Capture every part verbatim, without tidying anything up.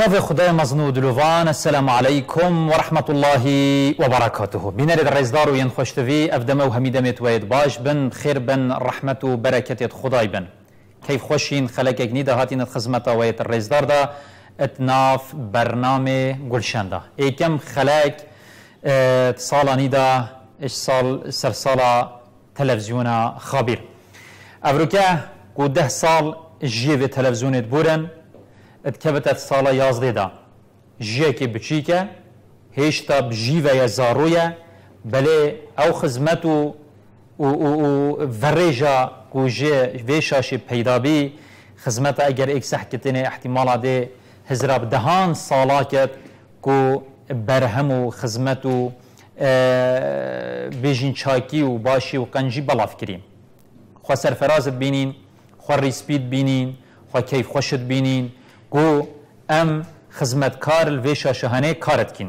بناف خدای مزنو دلوان السلام عليكم ورحمة الله وبركاته. بينار الرئيسدار وين خوشتوي افدمه وهميدمت ويد باش بن خير بن رحمة وبركة خداي بن كيف خوشين خلقك نيدا هاتين الخزمة ويد الرئيسدار دا اتناف برنامج گلشن دا ايكم خلق اه صالة نيدا اش صال سرسالة تلفزيون خابير افروكا كو ده صال جيب تلفزيون بورن اتكبتت سالا یازده دا جیه که بچیکه هشتا بجیوه یا زارویه بله او خزمتو و, و, و ورجا کو جه ویشاشی پیدا بی خزمت اگر ایک سحکتین احتمالا ده هزراب دهان سالا کت کو برهم و خزمتو بیجین چاکی و باشی و قنجی بلاف کریم خواه سرفرازت بینین خواه ریسپید بینین خواه کیف خوشت بینین گو ام خدمتکار الویشا شهانه کارت کن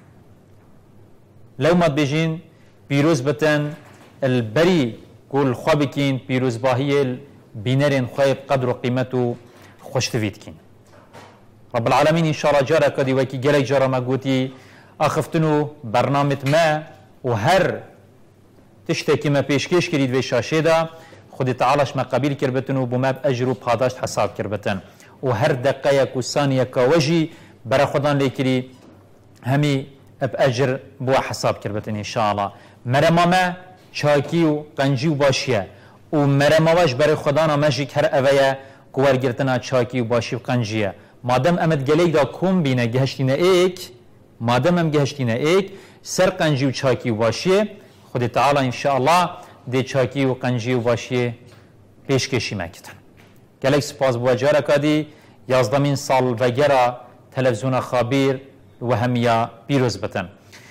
لو ما بيجين بيروز بتن البري قول خوابكين بيروز باهي بينرين خايب قدر وقيمته خوش تفيدكين رب العالمين ان شاء الله جارة كدي وكي جالي جارة ما قوتي اخفتنو برنامج ما وهر تشتكي ما بيشكيش كريد ويشا شيدا خود تعالش ما قبيل كربتنو بما باجرو بهاداشت حساب كربتن و هر دقیقه و ثانیه که وجی برای خودان لیکری همی باجر بو حساب کربتن ان شاء الله مرمامه چاکی و قنجی و باشیه و مرماوش برای خودان ماجی هر اویه کوار گرتنا چاکی و باشی و قنجیه مادام امد گلیک دا کم بینه گهشتینه ایک مادام ام گهشتینه ایک سر قنجی و چاکی و باشیه خود تعالی ان شاء الله دی چاکی و قنجی و باشیه پیشکشی مکتن گلک سپاس بو جاره کدی یازدمین سال وگرا تلویزیون خابیر و همیا پیروز بتن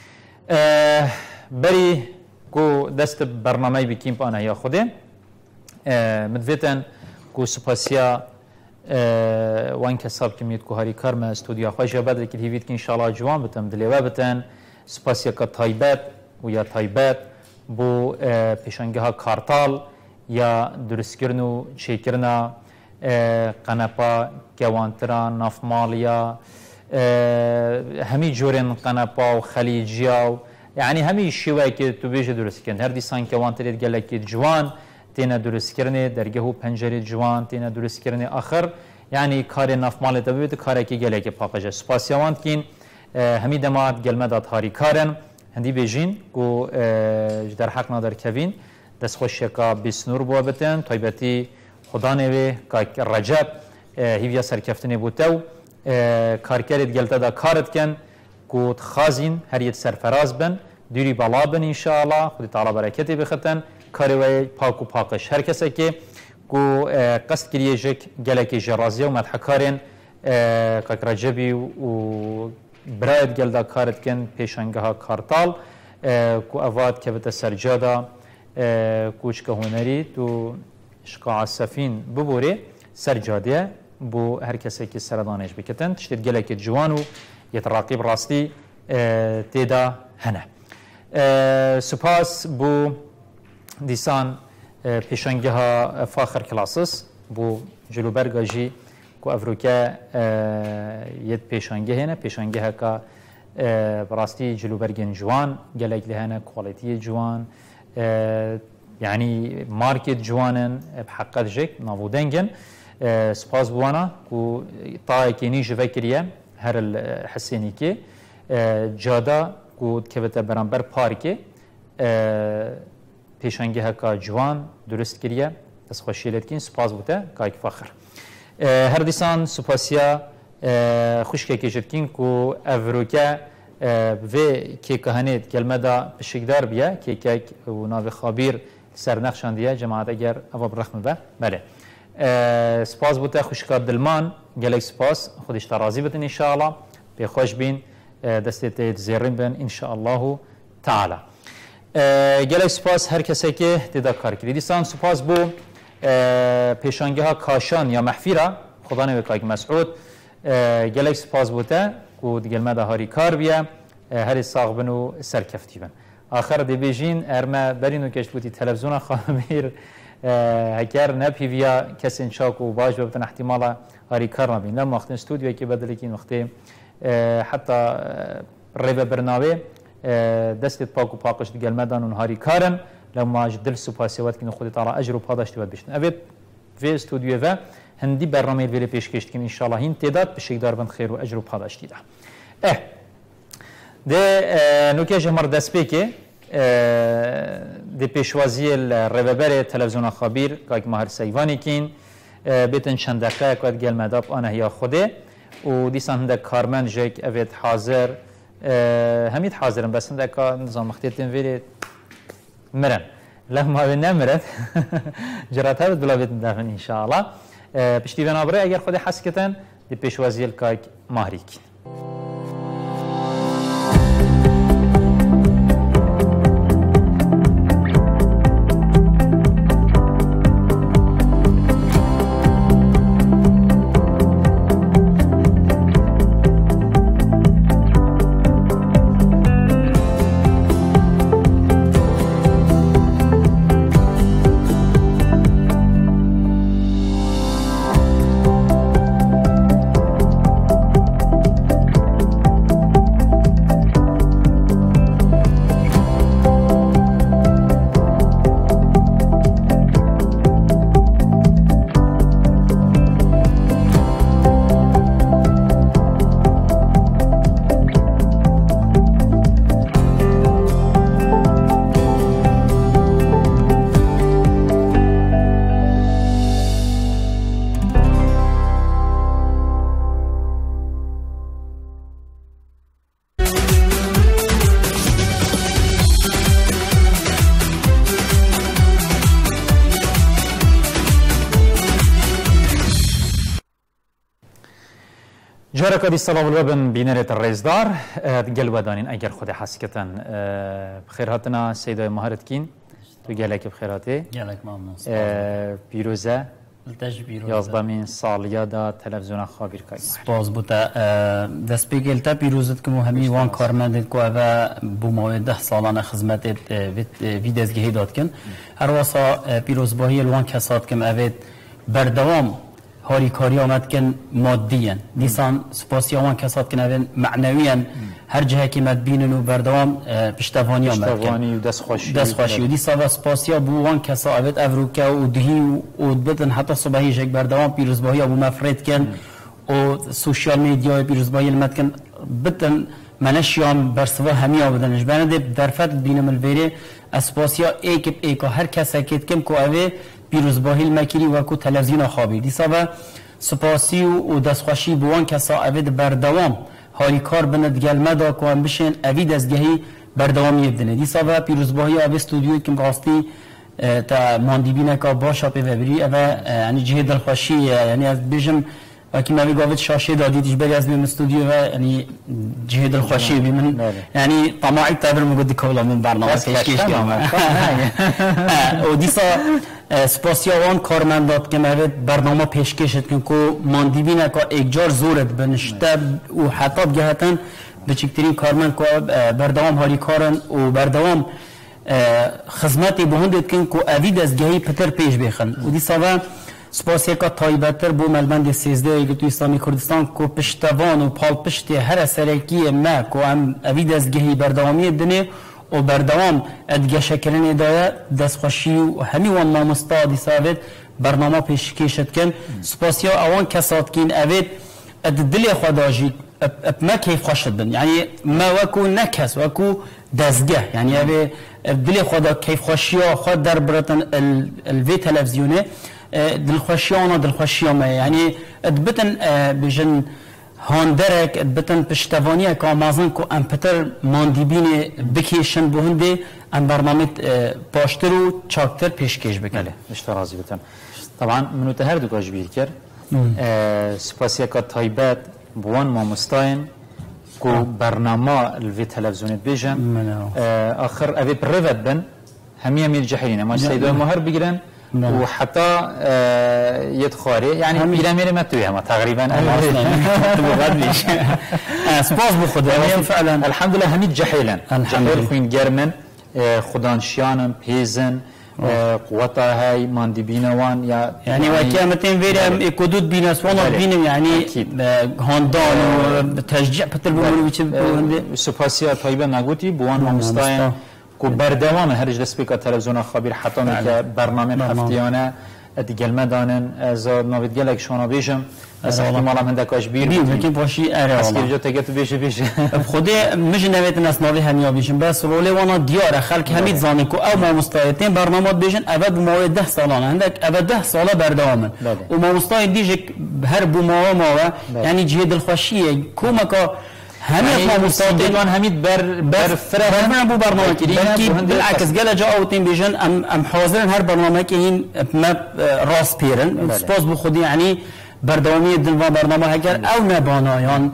بری کو دست برنامه بکیم پانه یا خوده مدویتن کو سپاسیا وان کساب کمیت کو هری کار ما استودیو خوش بدر که هیوید که انشالله جوان بتن دلیوه بتن سپاسیا که تایبت و یا تایبت بو پیشنگه ها کارتال یا درست کرن و چه کرنا قنپا گوانترا نافمالیا همی جورن قنپا و خلیجیا یعنی همی شیوه که تو بیش درست کن هر دیسان گوانتریت گلکی جوان تینا درست کرنه درگه و پنجره جوان تینا درست کرنه آخر یعنی کار نافمال تبوید کاری که گلکی پاکجه سپاسیوان کین همی دماد گلمدات هاری کارن هندی بیجین کو در حق نادر کوین دست خوشیکا بیسنور بوا بتن طیبتی خدا نوی که رجب هیویا سرکفتنی بودتو کارکرد گلتا دا کارت کن که خازین هر یک سرفراز بن دوری بالا بن انشاءالله خودی تعالی برکتی بختن کاری وی پاک و پاکش هر کسی که قصد کریه جک گلکی جرازیه و مدحکارین که رجبی و برایت گلتا کارت کن پیشنگه ها کارتال که اواد که بتا سرجادا کوچک هنری تو شقاع سفین ببوره سرجادیه بو هر کسی که سردانش بکتن تشتید گلک جوان و یتراقب راستی تیدا هنه سپاس بو دیسان پیشنگه ها فاخر کلاسس بو جلوبرگا جی که افروکه ید پیشنگه هنه پیشنگه ها که براستی جلوبرگن جوان گلک لهنه کوالیتی جوان يعني ماركت جوانن بحقات جيك نابودنجن أه سباس بوانا كو طايكي نيج فكريه هر الحسينيكي أه جادا كو كبتا برانبر باركي أه پیشنگه هكا جوان درست كريه بس خوشيلت كين سباس بوتا كايك فخر أه هر ديسان سپاسيا أه خوشكي كيجت كين كو افروكا أه في كي كهنيت كلمه دا بشكدار بيا كي كيك و ناوي خابير سرنخشان دیه جماعت اگر اواب رخم به بله سپاس بوده خوشکار دلمان گلک سپاس خودش ترازی بتن انشاءالله به خوش بین دستت زیرین بین انشاءالله تعالی گلک سپاس هر کسی که دیده کار کردی دیسان سپاس بو پیشانگه ها کاشان یا محفیره خدا نوی که مسعود گلک سپاس بوده که دیگل مده هاری کار بیا هر ساق بن و سرکفتی بن آخر دی بیجین ارما برینو کشت بودی تلویزیون خامیر هکر نبی ویا کسی نشاک و باج ببتن احتمالا هاری کار نبین لما وقت استودیو کی بدلی کین وقتی حتی ریب برنامه دستت پاک و پاکش دیگر مدان اون هاری کارن لما جدل سپاسیات کن خودت على اجر و پاداشتی بد بشن اوه في استودیو و هندی برنامه ولی پیش کشت کن انشالله این تعداد بشه دار بند خیر و اجر و پاداشتی ده اه ده نوکه جمر دست بکه ده پیشوازی الربابر تلویزیون خبیر که ماهر سیوانی کین بیتن چند دقیقه که گل مداب آنها یا خوده و دیسان هنده کارمند جک اوید حاضر همید حاضرن بس هنده که نظام مختیتین ویرید مرن لما به نمرد جرات هست بلا بیتن دفن انشاءالله پشتی بنابره اگر خود حس کتن دی پیشوازی الکاک ماهری کین جارا کدی سلام الوبن بینرت الرزدار گل ودانین اگر خود حسکتن بخیراتنا سیدای مهارت کین تو گلک بخیراتی گلک ممنون پیروزه تجبیر یازدهمین سالیه دا تلویزیون خابیر کای سپاس بوده دست بگیل تا پیروزت که همی وان کارمندت که و بو موعد ده سالانه خدمتت ویدزگی داد کن هر واسا پیروز باهی الوان کسات کم اوید بردوام هاری کاری آمد کن مادیاً دیسان سپاسی آوان کسات کن اوین معنویاً هر جهه که مد بینن و بردوام پشتوانی آمد کن پشتوانی و دست خوشی دست خوشی و دیسان و سپاسی ها بو آوان کسا اوید افروکه و دهی و بدن حتی صبحی جک بردوام پیروزباهی ها بو مفرد کن و سوشیال میدیا پیروزباهی المد کن بدن منشیان برسوا همی ها بدنش بنده در فتل بینم الویره سپاسی ها ایک اب ایک هر کس اکید کم که اوه پیروزباهی المکری و کو تلویزیون خوابی دیسا و سپاسی و دستخوشی بوان کسا اوید بردوام هاری کار بند گلمه دا که هم بشن اوید از گهی بردوامی بدنه دیسا و پیروزباهی اوه استودیوی که مقاستی تا ماندیبینه که باشا پی وبری اوه یعنی جهه دلخوشی یعنی از بیشم وکی موی گاوید شاشه دادیدش بری از بیم استودیو و یعنی جهه دلخوشی بیمن یعنی طماعی تابر مگودی کولا من برنامه تشکیش کامل و دیسا سپاسیاوان کارمندات که موید برنامه پیشکشت کن که ماندیبینه که اگجار زورت بنشته و حتی بگهتن بچکترین کارمند که بردوام هاری کارن و بردوام خدمتی بهندت کن که اوید از گهی پتر پیش بخن و دیسا و سپاسی که تایبتر بو ملبند سیزده ایگه تو اسلامی کردستان که پشتوان و پال پشت هر سرکی ما که هم اوید از گهی بردوامی دنه و بردوام ادگه شکلن ادایه دستخوشی و همی وان مامستا دیساوید برنامه پیش کشت کن سپاسی ها اوان کسات کن اوید اد دل خدا جید اب ما کیف خوشت بن یعنی ما وکو نکس وکو دزگه یعنی اوی دل خدا کیف خوشی ها خود در براتن الوی تلویزیونه دلخوشیانا دلخوشیانا یعنی ادبتن بجن هاندرک ادبتن پشتوانی که آمازن که ام پتر ماندیبین بکیشن بهنده ام برنامه پاشتر و چاکتر پیشکش بکنه اشترازی بتن طبعا منو تهر دو کاش بیر کر سپاسی که تایبت بوان ما مستاین که برنامه الوی تلویزیونت بیجن آخر اوی پروت بن همي امير جحيلين ما سيدو مهر بيجرن وحتى يدخاري يعني بيرامير ما تويها ما تقريبا انا بغديش سباس بخدا فعلا الحمد لله هميت جحيلا جحيل خوين جرمن خدانشيانم بيزن قوتا هاي ماندي بينوان يا يعني وكامتين فيرا كودود بيناس والله بينم يعني هاندان وتشجيع بتلبون سپاسیا طيبه نگوتی بوان مستاين کو بردوام هرج دسپیک تلویزیون خبر حتی که برنامه هفتیانه دیگه مدانن از نوید گلک شونا بیشم از احتمال هم هندک اش بیر بیم که باشی اره از که جا تگت بیشه بیشه خودی مش نوید ناس نوی هنیا بیشم بس روله وانا دیار خلق همید زانی کو او ما مستایتین برنامه بیشن اول بماوی ده سالانه هندک اول ده ساله بردوامن و ما مستای دیجه هر بماوی ماوی یعنی جهد الخوشیه کومکا همین ما مستعدان همین بر بر فرهنگ بو برنامه کردیم بلکه بالعکس گله جا اوتین بیشن ام ام حاضرن هر برنامه که این ما راست پیرن سپاس بو خودی یعنی بردامی دنوا برنامه هگر او نبانایان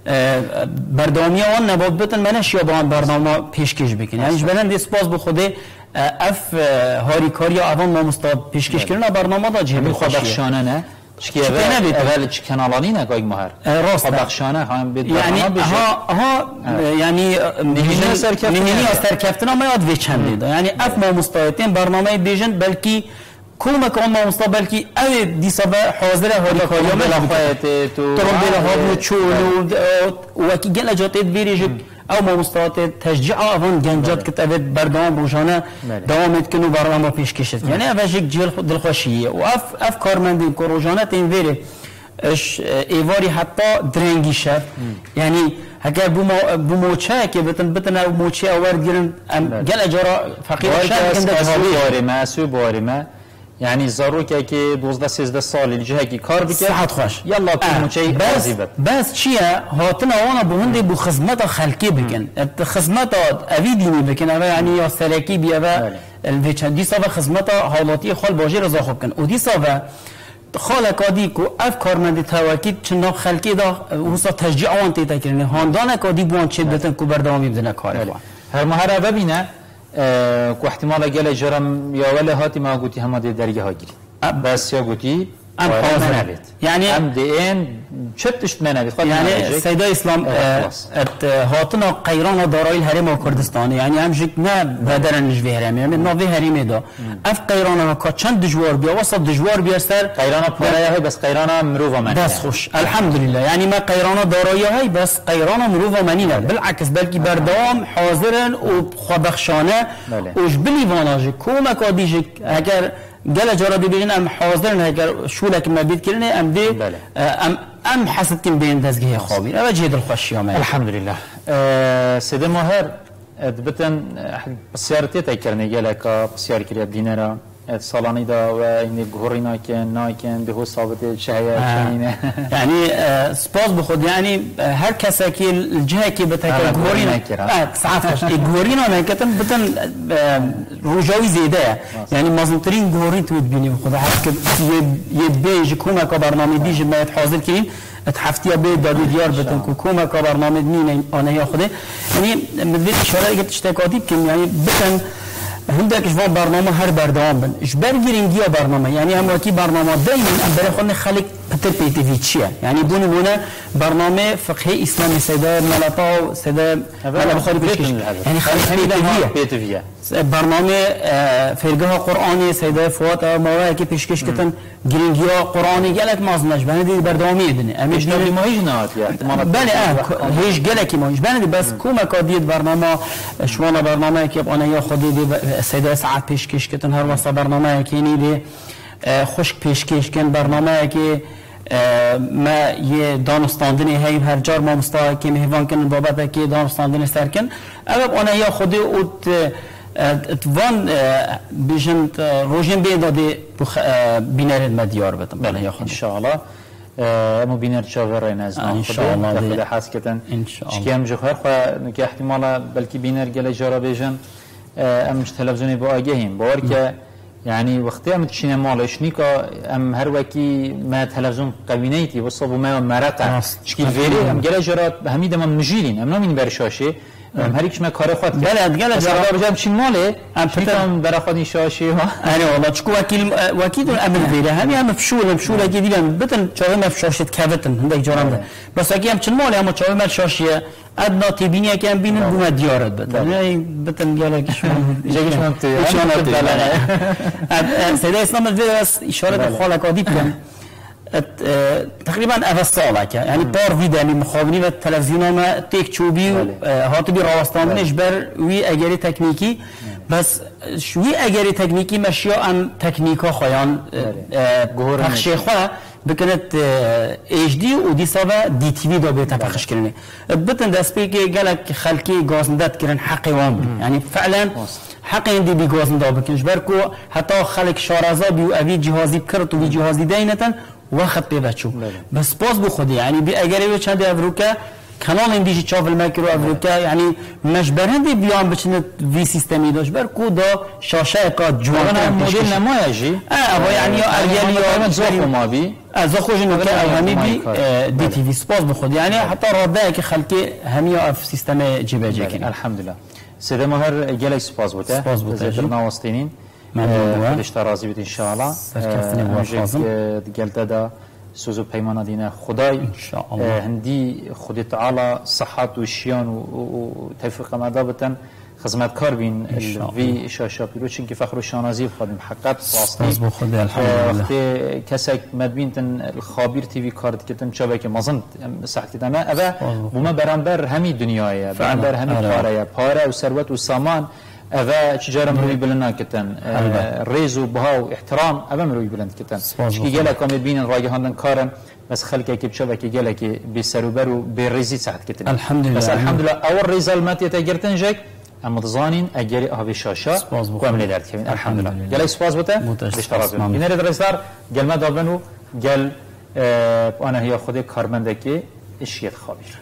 بردامی آن نباد بتن منش یا با آن برنامه پیشکش بکن یعنی جبران سپاس بو خودی اف هاری کاری اوان ما مستعد پیشکش کردن برنامه دا جهمی خودبخشانه نه چکی اول اول چی کانالانی نگاه مهر راست بخشانه هم بید یعنی ها ها یعنی نهینی سرکفتن نهینی سرکفتن ما یاد وچند دا یعنی اف ما مستعدین برنامه بیژن بلکی کم کن ما مستعد بلکی او دیسا حاضر هاری کاری هم بلافایت تو ترون بله ها چول و کی گل جات بیریج او ما مستعد تشجیع آوان گنجات کت اوت بردام روزانه دوامت کنو برنامه پیش کشید یعنی اوش یک جیل دلخوشیه و اف اف کارمندی که روزانه تین ویره اش ایواری حتی درنگی شد یعنی اگر بوم بوموچه که بتن بتن او موچه آورد گیرن گل اجارا فقیر شد کنده باری ما سو باری ما يعني ضروري كي دوزده سيزده سال اللي جهه كار بك صحت خوش يلا كل شيء بس بس چيه هاتنا وانا بهندي بو خدمت خلقي بكن خدمت اوي ديني بكن يعني يا سلكي بيا الفيتشان صافا خدمت حالاتي خال باجي رضا خوب كن ودي صافا خالق دي كو افكار من توكيد چنو خلقي دا وسا تشجيع وانت تكرن هاندان كدي بوان چه بتن كو بردام بدنا كار هر مهره ببينه کو احتمال گله جرم یا ولی هاتی ما گویی هم دی درگه ها گیری بس یا گویی ام حاضر يعني ام دي ان شتشت منابي يعني سيدا اسلام ات هاتنا قيران دارای الهرم و کردستان يعني هم جك نه بدرن نجوی هرم يعني نوی هرم دا اف قيران ها کا چند دجوار بیا وسط دجوار بیا سر قيران پرای های بس قيران مروه من بس خوش الحمد لله يعني ما قيران دارای های بس قيران مروه منی نه بالعکس بلکی بردام حاضرن و خبخشانه وش بلی واناج کومک ادیج اگر گل جرابی بگن ام حاضر نه اگر شولک مبید کردن ام دی ام ام حسد کن بین دزگه خوابی و جهد الخوشی آمد الحمد لله سید ماهر دبتن بسیارتی تکرنی گلک بسیار کریاب دینرا سالانی دا و این گوری ناکن ناکن به هو ثابت شهیه چنینه یعنی سپاس بخود یعنی هر کسی که الجهه که بتاکل گوری نکره ساعت خوش گوری نکتن بتن روجاوی زیده یعنی مزمترین گوری تو ببینیم خدا هر که یه بیج کومه که برنامه دیج باید حاضر کنیم اتحفتیا به دادی دیار بتن که کومه که برنامه دینه آنه یا خوده یعنی مدت اشاره که اشتکاتی کم یعنی بتن هندك إجبار برنامج هر بردام بن إجبار جرينجيا برنامج يعني هم وكي برنامج دايما أمبارح خلنا خلق بتر بيتفيتشيا يعني بوني بونا برنامج فقهي إسلامي سيدا ملطاو سيدا ملا بخاري بيشكش يعني خلق بيتفيا برنامج فرقها قرآني سيدا فوات موضوع كي بيشكش كتن جرينجيا قرآني جالك مازنش بندي بردامي بني أمش نبي ما يجنات يعني بله آه هيش جالك ما يجي بندي بس كوما كاديت برنامج شوانا برنامج كي أنا يا خدي دي سيدا ساعات پیشکش کردن هر واسه برنامه کینی دی خشک پیشکش کن برنامه که ما یه دانستاندنی هی هر جار ما مستعد که مهوان کن بابت که دانستاندنی سر کن اما انا یا خودی اوت اتوان بیشن روزین بیدادی بینر مدیار بتم بله یا خود ان شاء الله اما بینر چاور ناز ان شاء الله خدا حس کتن شکیم جوهر خو که احتمالا بلکی بینر گله جارا بیشن ام مش تلفزيوني بواجههم بوركه يعني وقتها متشينا مالش نيكا ام هر وكي ما تلفزيون قبينيتي وصبوا ما مرقه شكل فيري ام جلا جرات هميد ما مجيرين ام نامين برشاشه هریکش ما کار خود گله گله جواب بجام چی ماله ام پیتام برا خودی شاشی ها آره والله چکو وکیل وکیل امر ویره همین هم فشول فشول کی دیدم بتن چاوی ما فشاشت کاوتن هندک جورم ده بس اگه هم چن ماله اما چاوی ما شاشیه ادنا تبینی که هم بینن بوم دیارت بتن یعنی بتن گله کش جگش من تو سیدا اسلام الویداس اشاره به خالق عادی کن تقریبا اوساله که یعنی بار ویدانی مخابنی و تلویزیون ما تک چوبی هاتو بی راستاندنش بر وی اگری تکنیکی بس شوی اگری تکنیکی مشیا ام تکنیکا خیان پخش خواه بکنت ایچ دی و دیسا و دی تی وی دا بیتا پخش کرنه بتن دست بی که گلک خلکی گازندت کرن حقی وان بی یعنی فعلا حق اندی بی گازنده بکنش برکو حتی خلک شارزا بی و اوی جهازی کرد و بی جهازی دینتن وقت پی بچو بس باز بو خودی یعنی بی اگری و چند افروکا کانال اندیجی چاول مکرو افروکا یعنی مجبرندی بیان بچنه وی سیستمی داشت برکو دا شاشه اکا جوان مدل نمایجی اه یعنی ارگلی یا زخم ما بی از خوش نکته همی بی دی تی وی سپاس بو خودی یعنی حتی راده که خلکی همی اف سیستم جیبه جکن الحمدلله سيدي مهر جالك سباز بوتا سباز بوتا زيتنا وسطينين خدش ترازي بيت ان شاء الله قالت دا سوزو بيمانا دينا خداي ان شاء الله هندي خدي تعالى صحة وشيان وتوفيق مدابة خدمت کار بین وی شاشه پیرو چون که فخر و شانازی خود محقق واسطه سپاس بخدا الحمدلله وقتی کسی مدبین تن الخابیر تیوی کارت کتن چابه که مازن ساعت کتن اوا بوما برانبر همی دنیایه برانبر همی پاره پاره و ثروت و سامان اوا چجارا مروی بلند کتن ریز و بها و احترام اوا مروی بلند کتن چی گله کامل بین راگه هندن کارن بس خلقه که بچه که گله که بی سروبر و بی ریزی ساعت کتن الحمدلله بس الحمدلله اول ریزال مات یتگرتن جک اما تظانين اجري اهبي شاشه قام لي دارت كمان الحمد لله قال سباز بوتا اشتراك بين الرئيسار قال ما دابنو قال اه انا هي خودي كارمندكي اشيت خابير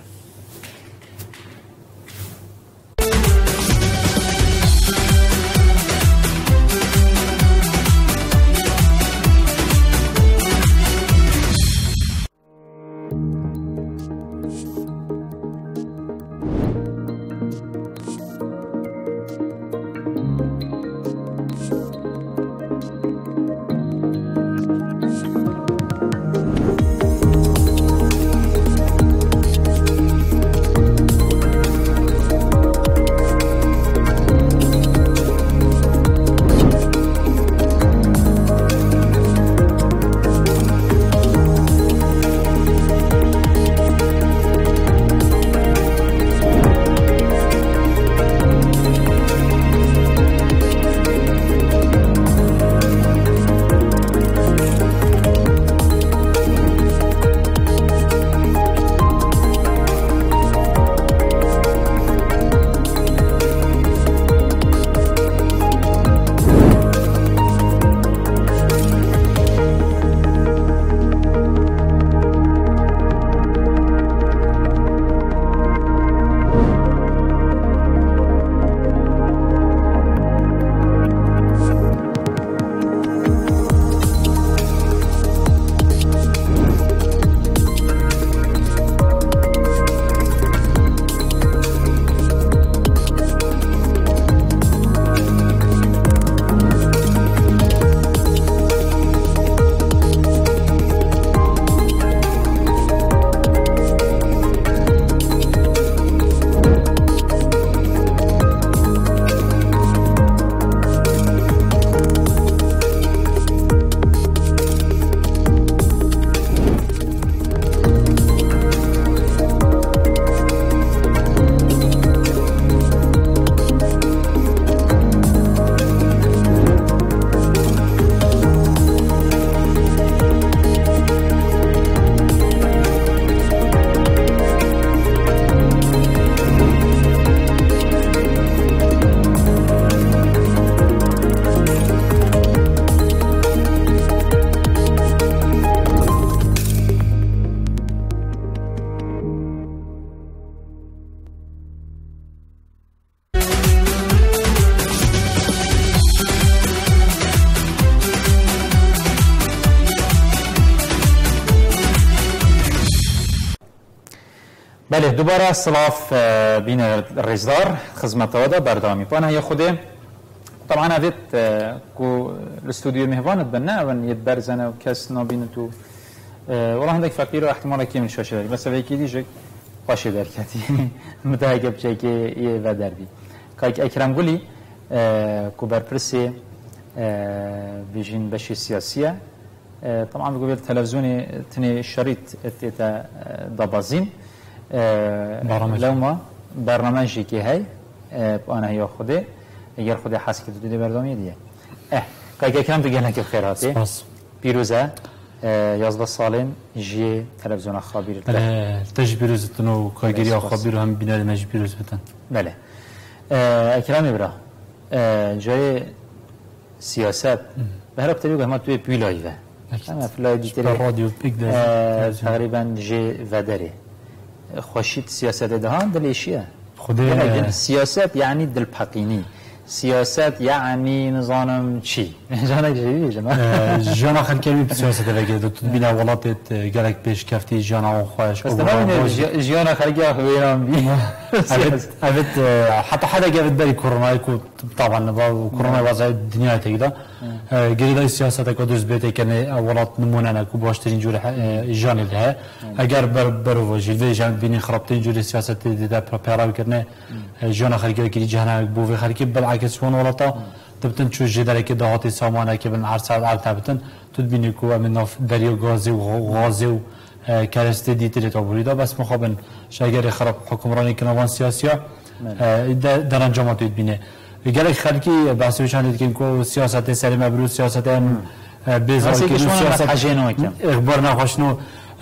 بله دوباره سلاف بین رزدار خدمت وادا بردامی پانه یا خوده طبعا هذيت كو الاستوديو مهوانت بنا ون يتبرزنا وكاس نابين تو والله عندك فقير احتمال كي من شاشه بس هيك ديجك باشه دركتي متاجب شيء يه و دربي كايك اكرم قولي كو برپرسي بيجين بشي سياسيه طبعا بقول التلفزيوني تني شريط تاع دبازين لو ما برنامجي كي هي انا هي خوده اگر خود حس که دیده بردامی دیگه اه که کم بگن که خیراتی سپاس پیروزه یازده سالین جی تلویزیون خابیر بله تج پیروزتون و کارگری خابیر هم بینار نج پیروز بتن بله اکرامی برا جای سیاست به هر ابتدایی که ما توی پیلایه اما فلای دیتری رادیو تقریبا جی و داره خوشید سیاست دهان دلیشیه خدا سیاست یعنی دلپقینی سیاست یعنی نظام چی؟ جانا جدیدی جماعه جانا خلکمی سیاست وگه دو تو بین اولادت گلک پیش کفتی جانا خوش استفاده جانا خلکی آخویرام بی اوت حتی حدا گفت بری کرونا کو طبعا با کرونا وضع دنیا تیدا گریدای سیاست که دوست بیت کنه اولاد نمونه نکو باشترین جور جانی ده اگر بر بر وجیل جان بین خرابترین جور سیاست دیده پرپرا کنه جانا خلکی کی جهان بو خلکی بالعکس فون ولتا تبتن شو جدار که دهاتی سامانه که بن عرصه عرض تبتن تدبینی کو من نف دریا غازی و غازی و کارسته دیتری تابوریدا بس مخابن شاگر خراب حکمرانی کنوان سیاسیا در انجامات تدبینه گله خلکی بحثی شان دیدیم که سیاست سری مبرو سیاست بیزاری که سیاست اخبار نخوشنو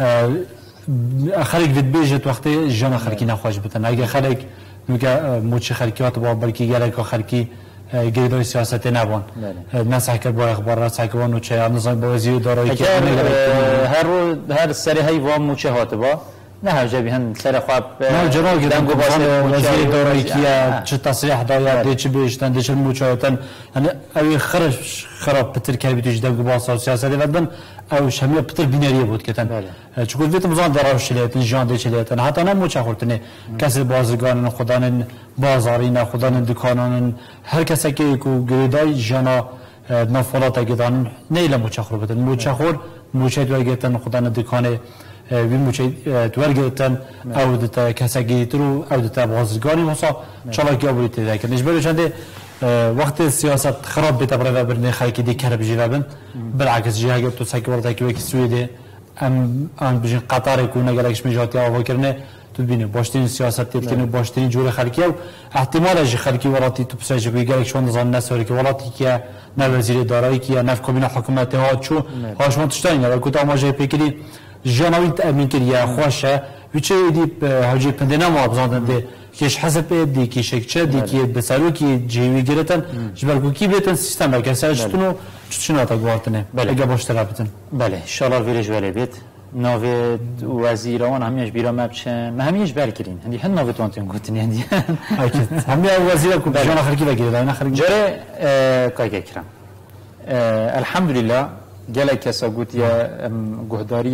خلک وید بیجت وقتی جان خلکی نخوش بتن اگه خلک میگه موچ خلکیات با بلکی گله که خلکی گریدای سیاست نبان نسح که با اخبار نسح که با نوچه نظام با وزیر دارایی که هر رو هر سری هی وام موچه هات با نه هجابی هن سر خواب نه جناب دنگو باشه وزیر دارایی که چه تصریح داید دی چه بیشتن دی چه موچهاتن یعنی اوی خرش خراب پتر کردی توش دنگو باشه سیاست بدن او شمیه پتر بینریه بود که تن چون وقتی مزان دراوش شلیتن جان دی شلیتن حتی نه موچه خورتنه کسی بازرگان خدان بازارین خدان دکانان هر کسی که کو گریدای جنا نفولات گدان نیل موچه خور بدن موچه خور موچه تو گیتن خدان دکانه وی موچه تورگتن او دتا کسایی ترو او دتا بازرگانی واسه چالاکی آوریت دیده که نجبر چنده وقت سیاست خراب بیت برای برنه خاکی دی کرب جیرابن بالعکس جیه گفت تو سکی ورده که وکی سویده ام ام بجین قطار یکونه گلکش میجاتی آوا کرنه تو بینی باشترین سیاست تیت کنی باشترین جور خلکی او احتمال اجی خلکی ولاتی تو پسیج کوی گلک شون نظام نسوری که ولاتی که نه وزیر دارایی که نه کابینه حکومت ها چو هاش منتشتین ولی کتا ماجه پیکری جانوی تأمین کردیا خوشه ویچه دی هجی پندنا ما بزندن دی کیش حسب دی کیش چه دی کی بسالو کی جیوی گرتن جبر کو کی بیتن سیستم را کسر چتونو چتونه تا گوارتنه اگه باش رابطن بله ان شاء الله ویرج ولی بیت ناو وزیران همیش بیرا مبچن ما همیش برکرین هندی هن ناو تو انتون گفتنی هندی اكيد همی وزیر کو جان آخر کی بگیره نه آخر جره کای اکرم الحمدلله جلك ساقوتيا جهداري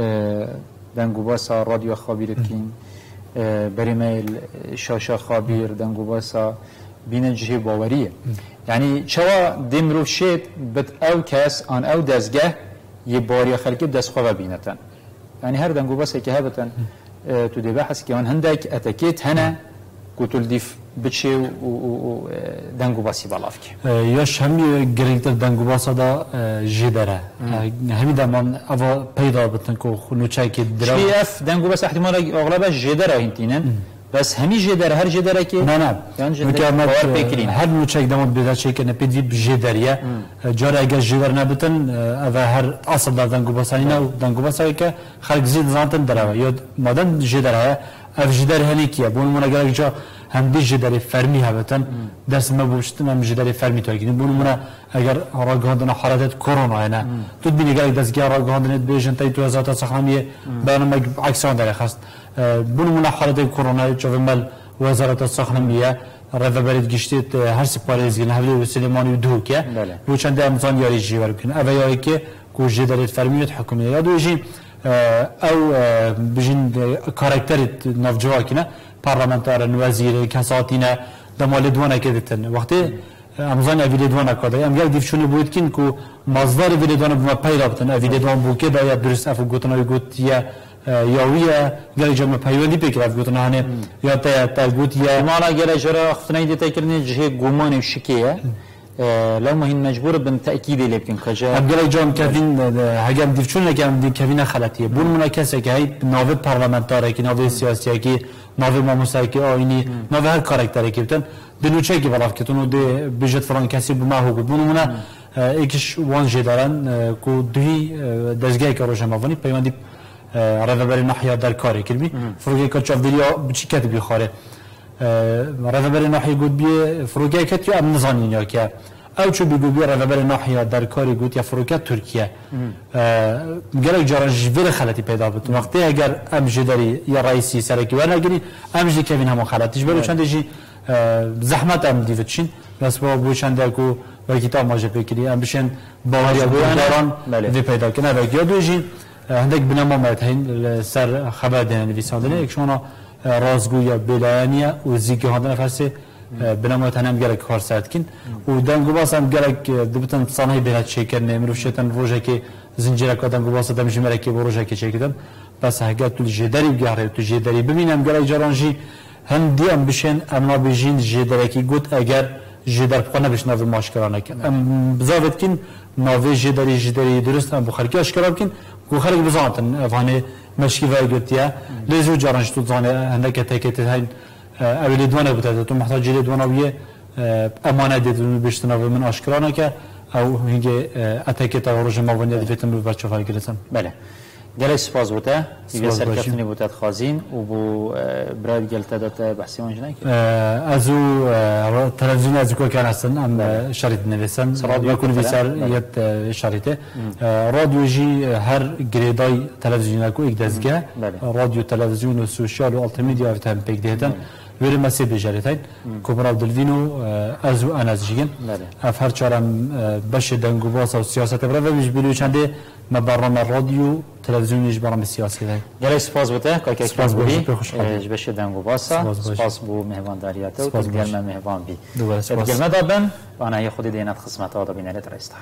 دنگوباسا راديو خابير كين بريميل شاشة خابير دنگوباسا بين جهة باورية يعني شوا دمروشيت بت أو كاس عن أو دزجه يباري خلك دسخوا بينتن يعني هر دنگوباسا كهبتن تودي بحث كمان هندك أتكيت هنا قتل ديف بچه و دنگو باسی بالافک. یاش همی گریت دنگو باس دا جدره. همی دمان اول پیدا بتن کو خنوچه کی درا. شی اف دنگو باس احتمال اغلبش جدره هنتینن. بس همی جدره هر جدره کی. نه نه. یعنی جدره هر نوچه دمان بیدا چه کنه پیدی بجدریه. جاره اگر جدر نبتن اول هر اصل در دنگو باسانی نه دنگو باسایی که خالق زید زانتن داره. یا مادن جدره اف جدره هنی کیه. بون من اگر جا هم دی جداری فرمی هبتن درس ما بوشتن هم جداری فرمی توی کنیم بونو منا اگر راگهاندن حالت کرونا نه تو بینی که دستگاه راگهاندن بیشتر تای تو ازات سخنیه برنامه عکسان داره خست بونو منا حالت کرونا چون مال وزارت سخنیه رفت برید گشتید هر سپاری زین هفته سلیمانی دو که و چند امضان یاری جیور کن اولی که کو جداری فرمیت حکومتی یادویی او بجین کاراکتر نافجواکینه پارلمانتارن وزیر کساتینه دمال دوانه کدیتن وقتی امزان اویل دوانه کده ام گل دیفشونه بود کن کو مصدر اویل دوانه بما پیرابتن اویل دوان بو که باید درست افو گوتنای گوت یا یاویه گل جمع پیوندی پیکرد گوتنه هنه یا تا تا گوت یا مالا گل جرا خفتنای دیتا کرنی جه گمان و شکیه لو ما هي مجبور بالتاكيد اللي يمكن كجا عبد الله جام كافين هجم ديفشون لكن دي كافين خلاتيه بون مناكسه كي هي نوع بارلمانتاري كي نوع سياسي كي نوع موسيقى كي ايني نوع هر كاركتر كي بتن دنوچه كي بلاف كتونو دي بجت فران كاسي بما هو بون منا اكش وان جدارن كو دوي دزگاه كروش مافوني پیوندی رهبر ناحيه در کاری کلبی فروگی کچا ویدیو بچی کتبی خاره رهبر ناحيه گود بی فروگی کتیو ام نزانین یا که او چو بگو بی رهبر ناحيه در کاری گود یا فروگی ترکیه گرک جاران جویر خلاتی پیدا بود وقتی اگر ام جداری یا رئیسی سرکی و نگری ام جدی کوین همون خلاتیش برو چند جی زحمت ام دیوتشین بس با بو چند کو و کتاب ماجه فکری ام بشن باوری داران وی پیدا کنه و یادو جی هندك بنما متهين سر خبر دهن نویسنده اکشونا رازگوی بلایانیه و زیگه هندن فرسه بنما تنم گرک کار سرد کن و دنگو باس هم گرک دبتن صنعی بهت شکر نمیروف شتن روزه که زنجیره که دنگو باس دم جمره که روزه که چکیدم بس هگه تو جدری بگیره تو جدری ببینم گرک جرانجی هندی ام بشن امنا بجین جدری که گوت اگر جدر بخونه بش ناوی ماشکرانه کن ام بزاوت کن ناوی جدری جدری درست ام بخاری که اشکراب کن کو خارج بزانتن افانه مشکی وای گوتیا لزو جارانش تو زانه هندک تکت هاي اولی دوانه بوده تو محتاج جدی دوانه ویه امانه دیدن بیشتر ناوی من اشکرانه که او هنگه اتکت روز ماونی دیتم رو بچه فای گرفتم بله گله سپاس بوده دیگه سرکفتنی بوده خازین و بو برای گلت داده بحثی وانج نکرد ازو تلویزیون از کو کان هستن ام شريط نویسن یکون ویسر یت شريطه رادیو جی هر گریدای تلویزیون کو یک دزگه رادیو تلویزیون و سوشال و آلت میدیا افت پیک دیدن وری مسیح بجاریتین کبرا دلوینو ازو انازجین اف هر چارم باش دنگو باس و سیاست برای و بیش بلو چنده ما برنامه رادیو تلویزیونیش برنامه سیاسی ده. گله سپاس بوده که سپاس بودی. جبش دنگو باسا. سپاس بو مهمان داریاته و تگرم مهمان بی. تگرم دابن و آنها یه خودی دینات خدمت آدا بینره درستار.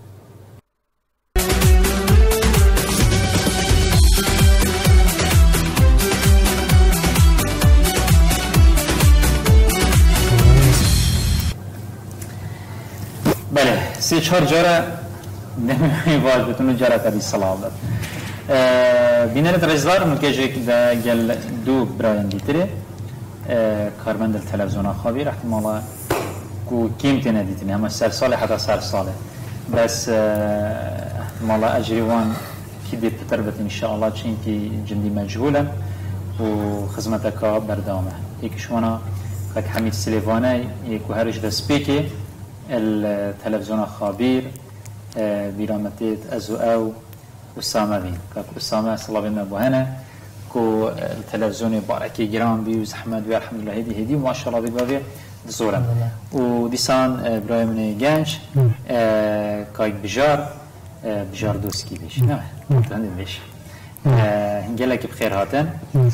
بله سی چهار جاره نمی باید بتونو جاره کردی سلام داد بینر درزدار مکیجه که گل دو براین دیتره کارمند تلویزیون خوابی احتمالا کو کیمتی ندیدنی همه سر ساله حتی سر ساله بس احتمالا اجریوان کی دیت تربت انشاءالله چین که جندی مجهوله و خدمتک بردامه یکیشوانا که حمید سلیوانه یکو هرش دست بیکی التلفزيون خابير برامتيت أزو أو أسامة بين كاكو أسامة صلى الله عليه وسلم كو التلفزيون باركي جرام بي وزحمد والحمد لله هدي هدي ما شاء الله بيبقى بزورة وديسان إبراهيم جانش كايك بجار بجار دوسكي بيش نعم تهندم بيش هنجلك بخير هاتن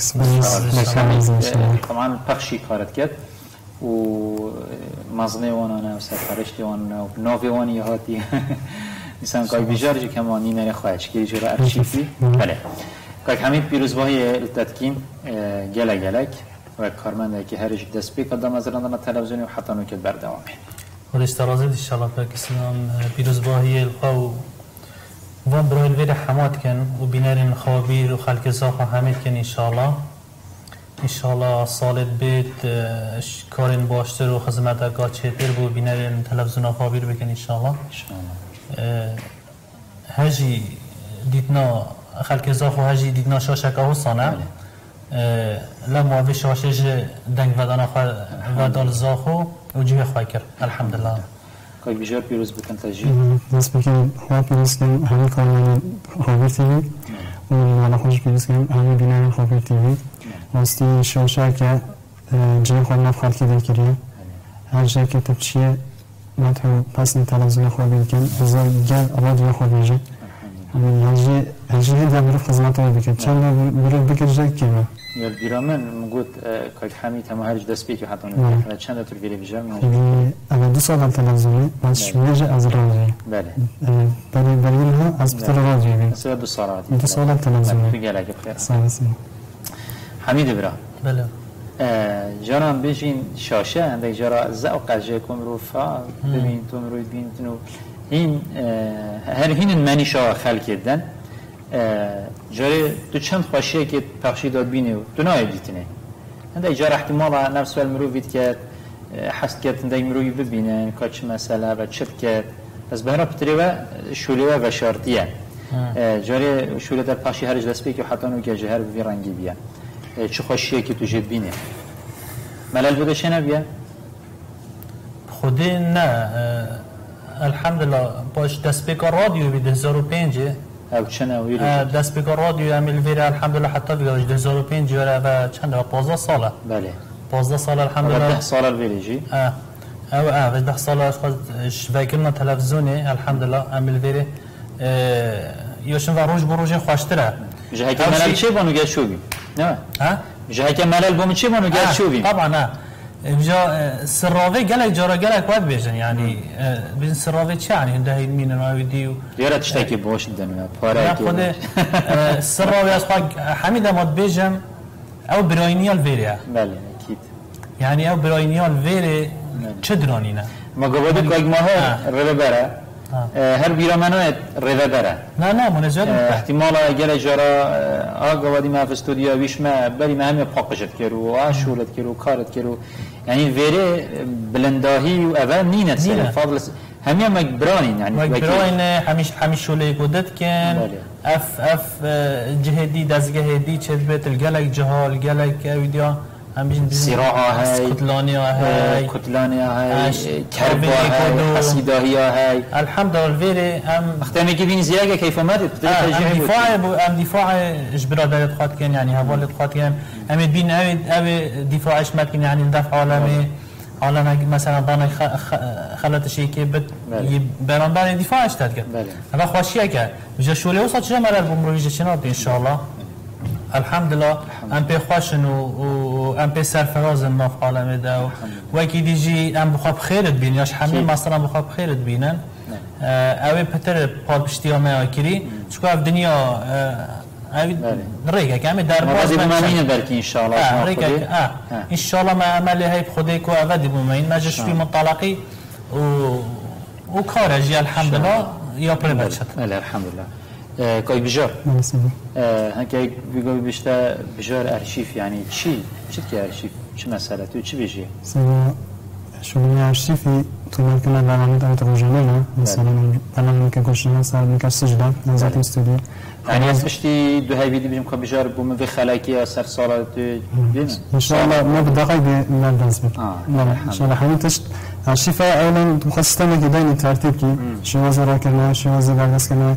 طبعا بخشي كارت كت و مزنه وانا و سرپرشتی وانا و ناوی وانی هاتی مثلا کای بیجارجی کمانی نره خواهش که جرا ارشیفی بله کای همین پیروزباهی التدکیم گله گلک و کارمنده که هرش دست بی قدم از راندن تلویزیونی و حتی نوکت بردوامه خودش ترازید انشاءالله پاکستان پیروزباهی القاو وان برای الویر حماد کن و بینارین خوابیر و خلق زاخ همید کن انشاءالله انشاءالله سالت بیت کارین باشتر و خدمت اگاه چهتر بو بینرین تلویزیون خوابیر بکن انشاءالله هجی دیدنا خلق زاخو هجی دیدنا شاشکه حسانه لما وی شاشش دنگ ودانا ودال زاخو و جوه خواهی کرد الحمدلله کای بیجار پیروز بکن تجیب دست بکن خواه پیروز کن همه کارمانی خوابیر تیوی و مالا خوش پیروز کن همه بینرین خوابیر تیوی واستی شوشا که جای خود نف خالکی دیگریه هر جای که تب چیه مطمئن پس تلویزیون خوابید کن بزرگ گل آبادی خوابیجه همین هجی هجی هدیه برای خدمات او بکرد چند برای بکرد جای کی ما یا بیرامن مگود که حمید هم هرج دست بیتی حتی نه چند تا ویری بیجام اما دو سال تلویزیونی باش میشه از رادیو بله بله بله ها از بطر رادیو مثلا دو سالات دو سال تلویزیونی بگه لگه بخیر سلام حمید برا بله جانم بيجين شاشة عندك جرا زوق جاكم روفا ببين توم روي بين تنو هين هر هين الماني شا خلق كدن جري تو چند خوشيه كي بخشي داد بينه تو نايديتنه عندك جرا احتمال نفس المرو فيت كات حست كات عندك مروي ببينه كاتش مسألة وشت كات بس بهرا بتريوا شوليوا وشارتيه جري شولي در بخشي هرج دسبيك وحتى نو كجهر في رنگي بيان چه خوشیه که تو جد بینه ملل بوده چه نبیه؟ خودی نه الحمدلله باش دست بکار رادیو بی ده هزار و پنج او چه نوی دست بکار رادیو امیل ویره الحمدلله حتی بگه ده هزار و پنج و چند و پازده ساله بله پازده ساله الحمدلله ده ساله الویره جی؟ اه او اه ده ساله اشخاص شوکرنا تلفزیونی الحمدلله امیل ویره یوشن و روش بروش خوشتره جهه که ملل چه بانو گه شو بیم؟ نه ها جهه که ملل بوم چه بانو گه شو بیم؟ طبعا نه جا سراوی گله جارا گله کواد بیشن یعنی بین سراوی چه یعنی هنده این مینه ناویدیو دیاره تشتکی باش دنیا پاره که خود سراوی از خواهد حمید اماد بیشم او براینیال ویره بله اکید یعنی او براینیال ویره چه درانی نه ما گوادو که اگه ماه رو بره هر بیرامنایت روه بره نه نه منجد احتمال اگر جرا آگه وادی ما في استودیو ویش ما بری ما همه پاکشت کرو آشولت کرو کارت کرو یعنی ویره بلنداهی و اول نینت سر فاضل همه مقبرانین یعنی مقبران همیش همیش شوله گودت کن اف اف جهدی دزگه دی چه بیت الگلک جهال گلک ویدیو همین سراها هاي كتلانيا هاي كتلانيا هاي كربا هاي حسيداهيا هاي الحمد لله الفيري ام اختامي كيفين زياده كيف ماتت ام دفاع ام دفاع اجبر دارت خاط كان يعني هوالت خاط كان ام بين اوي اوي دفاع اش ممكن يعني ندافع عالمي عالم مثلا دانا خلت شيء كي بت برندان دفاع اشتاد كان هذا خوشيه كان جا شولي وصل جمال البومروجي شنو ان شاء الله الحمد لله ام بي خوشن و ام بي سرفراز ناف عالم ده و کی دیجی ام بخواب خیرت بین یاش همین مثلا بخواب خیرت بینن اوی پتر پاد پشتیا ما کری چون اف دنیا اوی ریگه که همه در باز من برکی ان شاء الله ریگه ان شاء الله ما عمل هی خودی کو اودی بومین ماجش فی منطلقی و و کارجی الحمد لله یا پربچت الحمد لله كاي بجار هكا بيقول بيشتا بجار ارشيف يعني شي شي كي ارشيف شو مساله تو شي بيجي سوا شو من ارشيفي تو ممكن برنامج او تروجانه مثلا برنامج كوشنا صار مكاش سجده نزات استوديو يعني بشتي دو هاي فيديو بيجم بجار بوم في خلاكي سر صالات ان شاء الله ما بدقائق بالدرس اه ان شاء الله حنتش الشفاء اولا مخصصه لك ترتيب كي شو وزرا كنا شو وزرا بردست كنا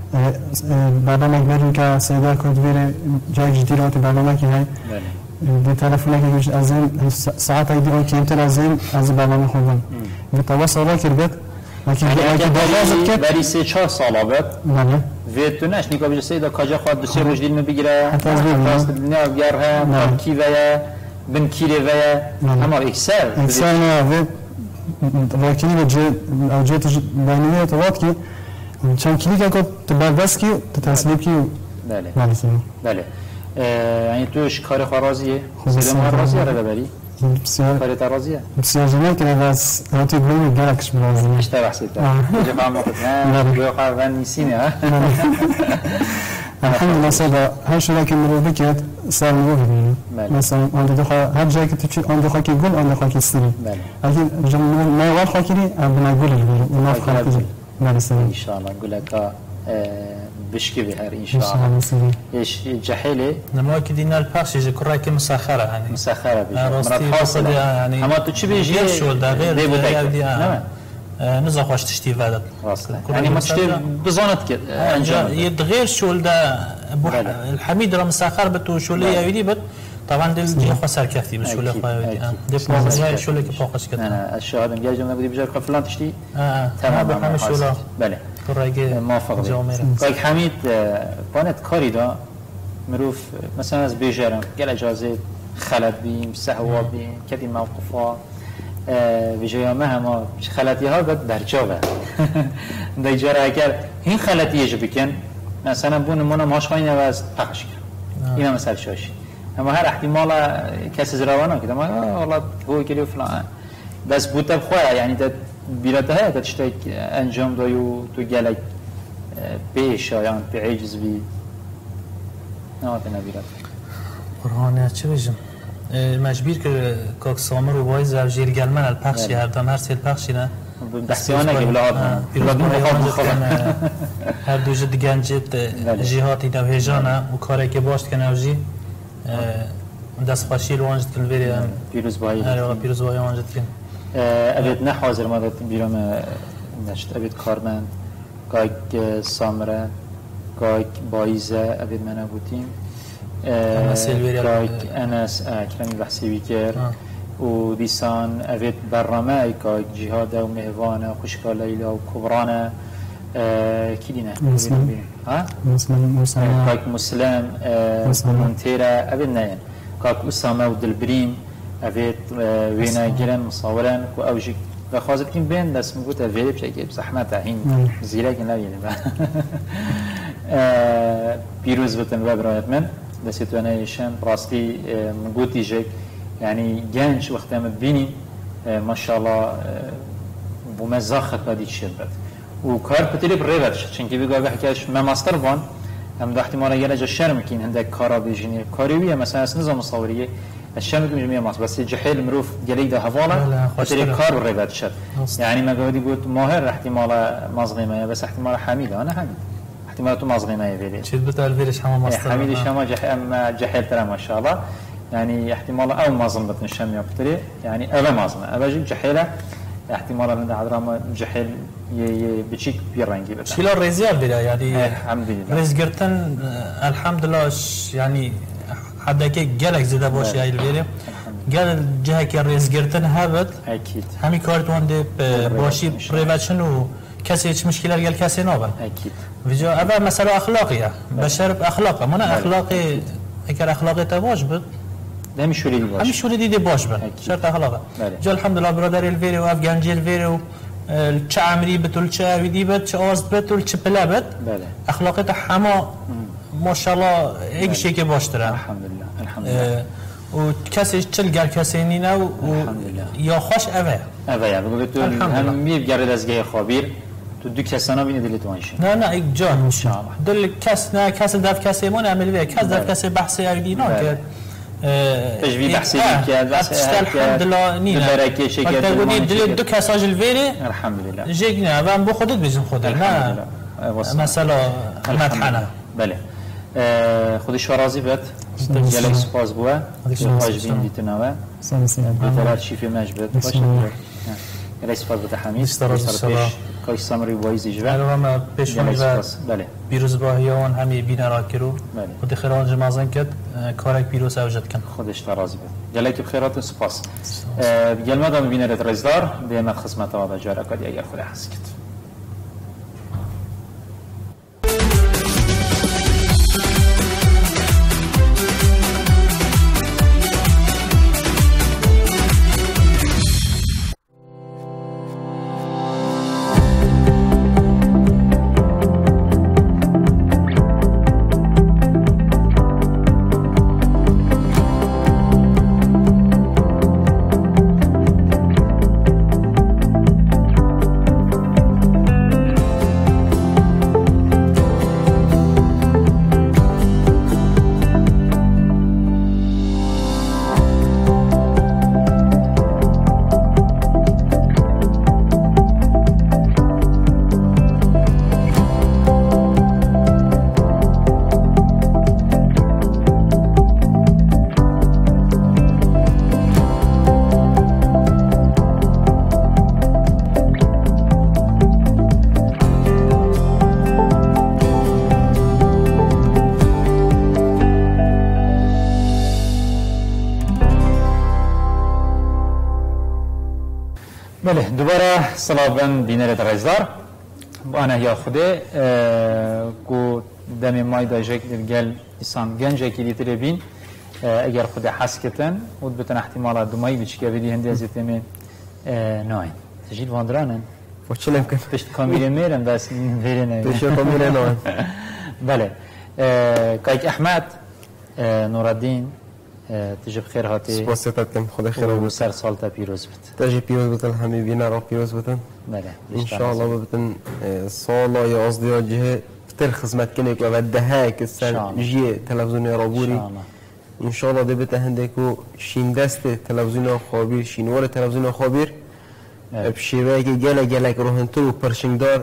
برنامج بریم که سیدار کد بیره جای جدیرات برنامه که هی به تلفنه که گوش از این ساعت ایدی آن کمتر از این از برنامه خوبم به توا سالا کرد لكن اگه بازی بری سه چهار سالا بد بله و تو نش نگاه بجه سیدا کجا خواهد دو سه روز دیل میبگیره حتی از بیرون نه گرها کی ویا بن کیره ویا اما اکسر اکسر نه و واکنی به جه او جه بینیه توات که چند کلیک اگه تبردست کی تصمیب کی بله بله یعنی توش کار خارازیه سیدا ما رازیه را ببری بسیار کار ترازیه بسیار جمعه که از راتی بلومی گرکش برازیه اشتا بحثیت کجا فهم وقت نه روی قربان نیسینه الحمدلله سادا هر شده که مرو بکرد سر مرو ببینیم مثلا آن دو خواه هر جایی که تو آن دو خواه که گل آن دو خواه که استری اگه جمعه مایوال خواه کری بنا گل ببینیم اونا خواه کری ان شاء الله نقول لك بشكي بهار ان شاء الله ايش جحيله لما كدينا الباش يجي كراكي مسخره يعني مسخره بيجي حاصل يعني اما تو تشي بيجي شو ده غير نزا خوش تشتي فادت يعني ما تشتي بزونت كده يتغير شو ده الحميد راه مسخر بتو شو لي يدي بت طبعا دل جي خسر كفتي بس شو لي دي بروجي شو لي كفوقش كده انا الشهاده مجاجم نقول بيجي فلان تشتي اه تمام شو بله رگه موافق جامعه کاک حمید بانت کاری دا مروف مثلا از بیجرم گل اجازه خلط بیم سهوا بیم کدی موقفا بیجای ما هما خلطی ها باید برجاوه در جاره اگر این خلطیه جو بکن مثلا بون مانا ماش خواهی نوز پخش کن این هم مثل شاشی اما هر احتمال کسی زراوانا که اما والله هو کلی و فلان بس بوده بخواه یعنی تا بیرته های تا چطور انجام دایو تو گلک پیش آیان پی عجز بی نوات نبیرت قرآنه چه بجم مجبور که کاک سامر و وای زوجیر گلمن الپخشی هر دم هر سیل پخشی نه بحثیانه که بلاد هر دو جد گنجت جهاتی نو هجانه و کاری که باشت که نوجی دست خوشی رو آنجد کن بری پیروز بایی آره پیروز بایی آنجد کن ابد نه حاضر ما داد بیرم نشت ابد کارمند کاک سامره کاک بایزه ابد منو بودیم کاک انس اکرمی بحثی بیکر و دیسان ابد برنامه ای کاک جهاد و مهوانه و خوشکا لیلا و کبرانه کی دینه؟ مسلم مسلم کاک مسلم منتیره ابد نه کاک اسامه و دلبریم ابد وینا گیرن مصورن و اوجی و خوازد کن بین دست میگوت اویلی بشه که زحمت هین زیره که نبینه پیروز بتن و برایت من دستی تو انایشن راستی مگوتی جک یعنی گنج وقتی هم بینیم ماشاءالله بمزاخ کادی شربت و کار پتیلی بریبت شد چون که بگاه بحکیش ما ماستر بان هم دا احتمالا یه جا شرم کین هندک کارا بیجینی کاریویه مثلا از نظام مصوریه الشام يقول جميع مصر بس جحيل مروف جليده هفاله وتري كار الريبات شد يعني ما قاعد يقول ماهر احتمال مظلمه بس احتمال حميده انا حميد احتمال تو مظلمه يا شد بتاع الفيرش حما مصر حميد الشام جحيل جحيل ترى ما شاء الله يعني احتمال او مظلمه الشام يقتري يعني او مظلمه ابجي جحيله احتمال ان عذرا جحيل بتشيك بيرنجي بس شيل الرزيال بلا يعني الحمد لله رز قرتن الحمد لله يعني حدا كي جالك زيدا باشي هاي الفيري قال جهة كي رز قرتن هابت اكيد همي كارت وانده باشي بريفاتشن و كسي هيش مشكله قال كسي نوبه اكيد فيجا ابا مساله اخلاقيه بشر باخلاقه منا اخلاقي اكر اخلاقي تباش بد دائما شو اللي باش هم شو اللي دي باش بن شرط اخلاقه جو الحمد لله برادر الفيري وافغانجي الفيري الشعمري بتول شاوي دي بت اوز بتول شبلا بت اخلاقته حما ما شاء الله هيك شيء كي باشتره الحمد لله الحمد لله و کسی چل گر کسی نینه و یا خوش اوه اوه یا بگو تو هم میگرد از گه خابیر تو دو کسانا بینی دلت وانشه نه نه ایک جان میشه دل کس نه کس دف کسی من عمل بیه کس دف کسی بحثی اگدینا که تجوی بحثی کرد بس الحمد لله نینه برکه شکر تقولي دل دو کساج الفيري الحمد لله جيك نه و بو خودت بزن خودت نه مثلا مدحنه بله خودش راضی بد جلوی سپاس بوده خواهش بین دیتناوه بیترار شیفی مجبت باشه جلوی سپاس بوده حمید سر پیش کاش سامری وایزی جوه الان پیش و بیروز باهیان همی بین را کرو و دخیران جمازن کد کارک بیروز اوجد کن خودش راضی بد جلوی تو بخیرات و سپاس گلمه دام بینه رت رزدار دیمت خدمت آبا جاره کدی اگر خود حس کد بله دوباره سلام بینر رزدار انا یا خوده کو دم مای داجک گل انسان گنجه کی دیتر بین اگر خود حس کتن ود بتن احتمال دمای بچکه بدی هندی از تیم ناین تجیل واندرانن وچلم کن پشت کامیره میرن بس ویرنه پشت کامیره ناین بله کایک احمد نور الدین تجيب خير هاتي سپاسیتم خدا خیر و سر سال تا پیروز بت تجی پیروز بتن همه بینا را پیروز بتن بله ان شاء الله بتن سال یا ازدیا جه تر خدمت کنه و دهه که سر جی تلویزیون رابوری ان شاء الله ده بته هندکو شین دست تلویزیون خابیر شینوار تلویزیون خابیر بشیوه که گله گله روحنتو و پرشنگدار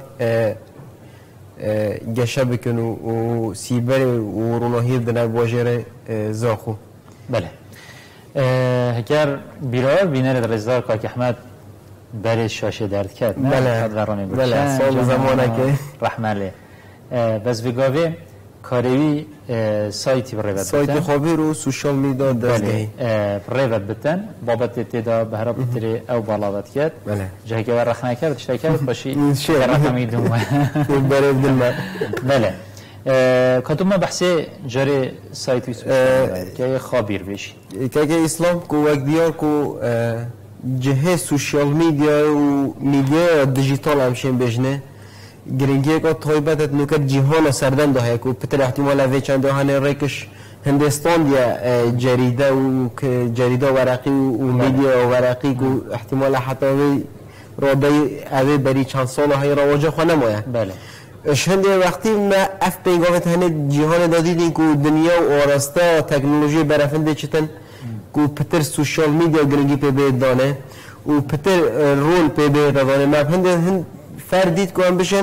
گشه بکن و سیبر و روناهیر دنر واجره زاخو بله هکر بیرار بینر رزدار کاک احمد بله شاشه درد کرد بله بله سال زمانه که رحمله بس بگاوه کاروی سایتی بر روید سایت خابیر و سوشال میدیا دستگاهی روید بتن بابت تیدا بهرا بتری او بالاوت کرد بله جایی که رخنه کرد اشتای کرد باشی رقمی دومه بره بدلمه بله کدوم بحثی جاری سایتی که خابیر بشی که اسلام کو وقت دیار کو جهه سوشال میدیا و میدیا دیجیتال همشین بجنه گرینگی که طایبت نکات جهان سردن دهه کو پتر احتمال اوی چند دهانه ریکش هندستان یا جریده و جریده ورقی و میدیا ورقی کو احتمال حتی اوی رابطه اوی بری چند سال های رواجه خو نمایه بله شهندی وقتی ما اف پیغامت هنه جهان دادیدین کو دنیا و آراسته تکنولوژی برافنده چتن کو پتر سوشال میدیا گرینگی پی بید دانه و پتر رول پی بید دانه ما هنده هند فردید که هم بشن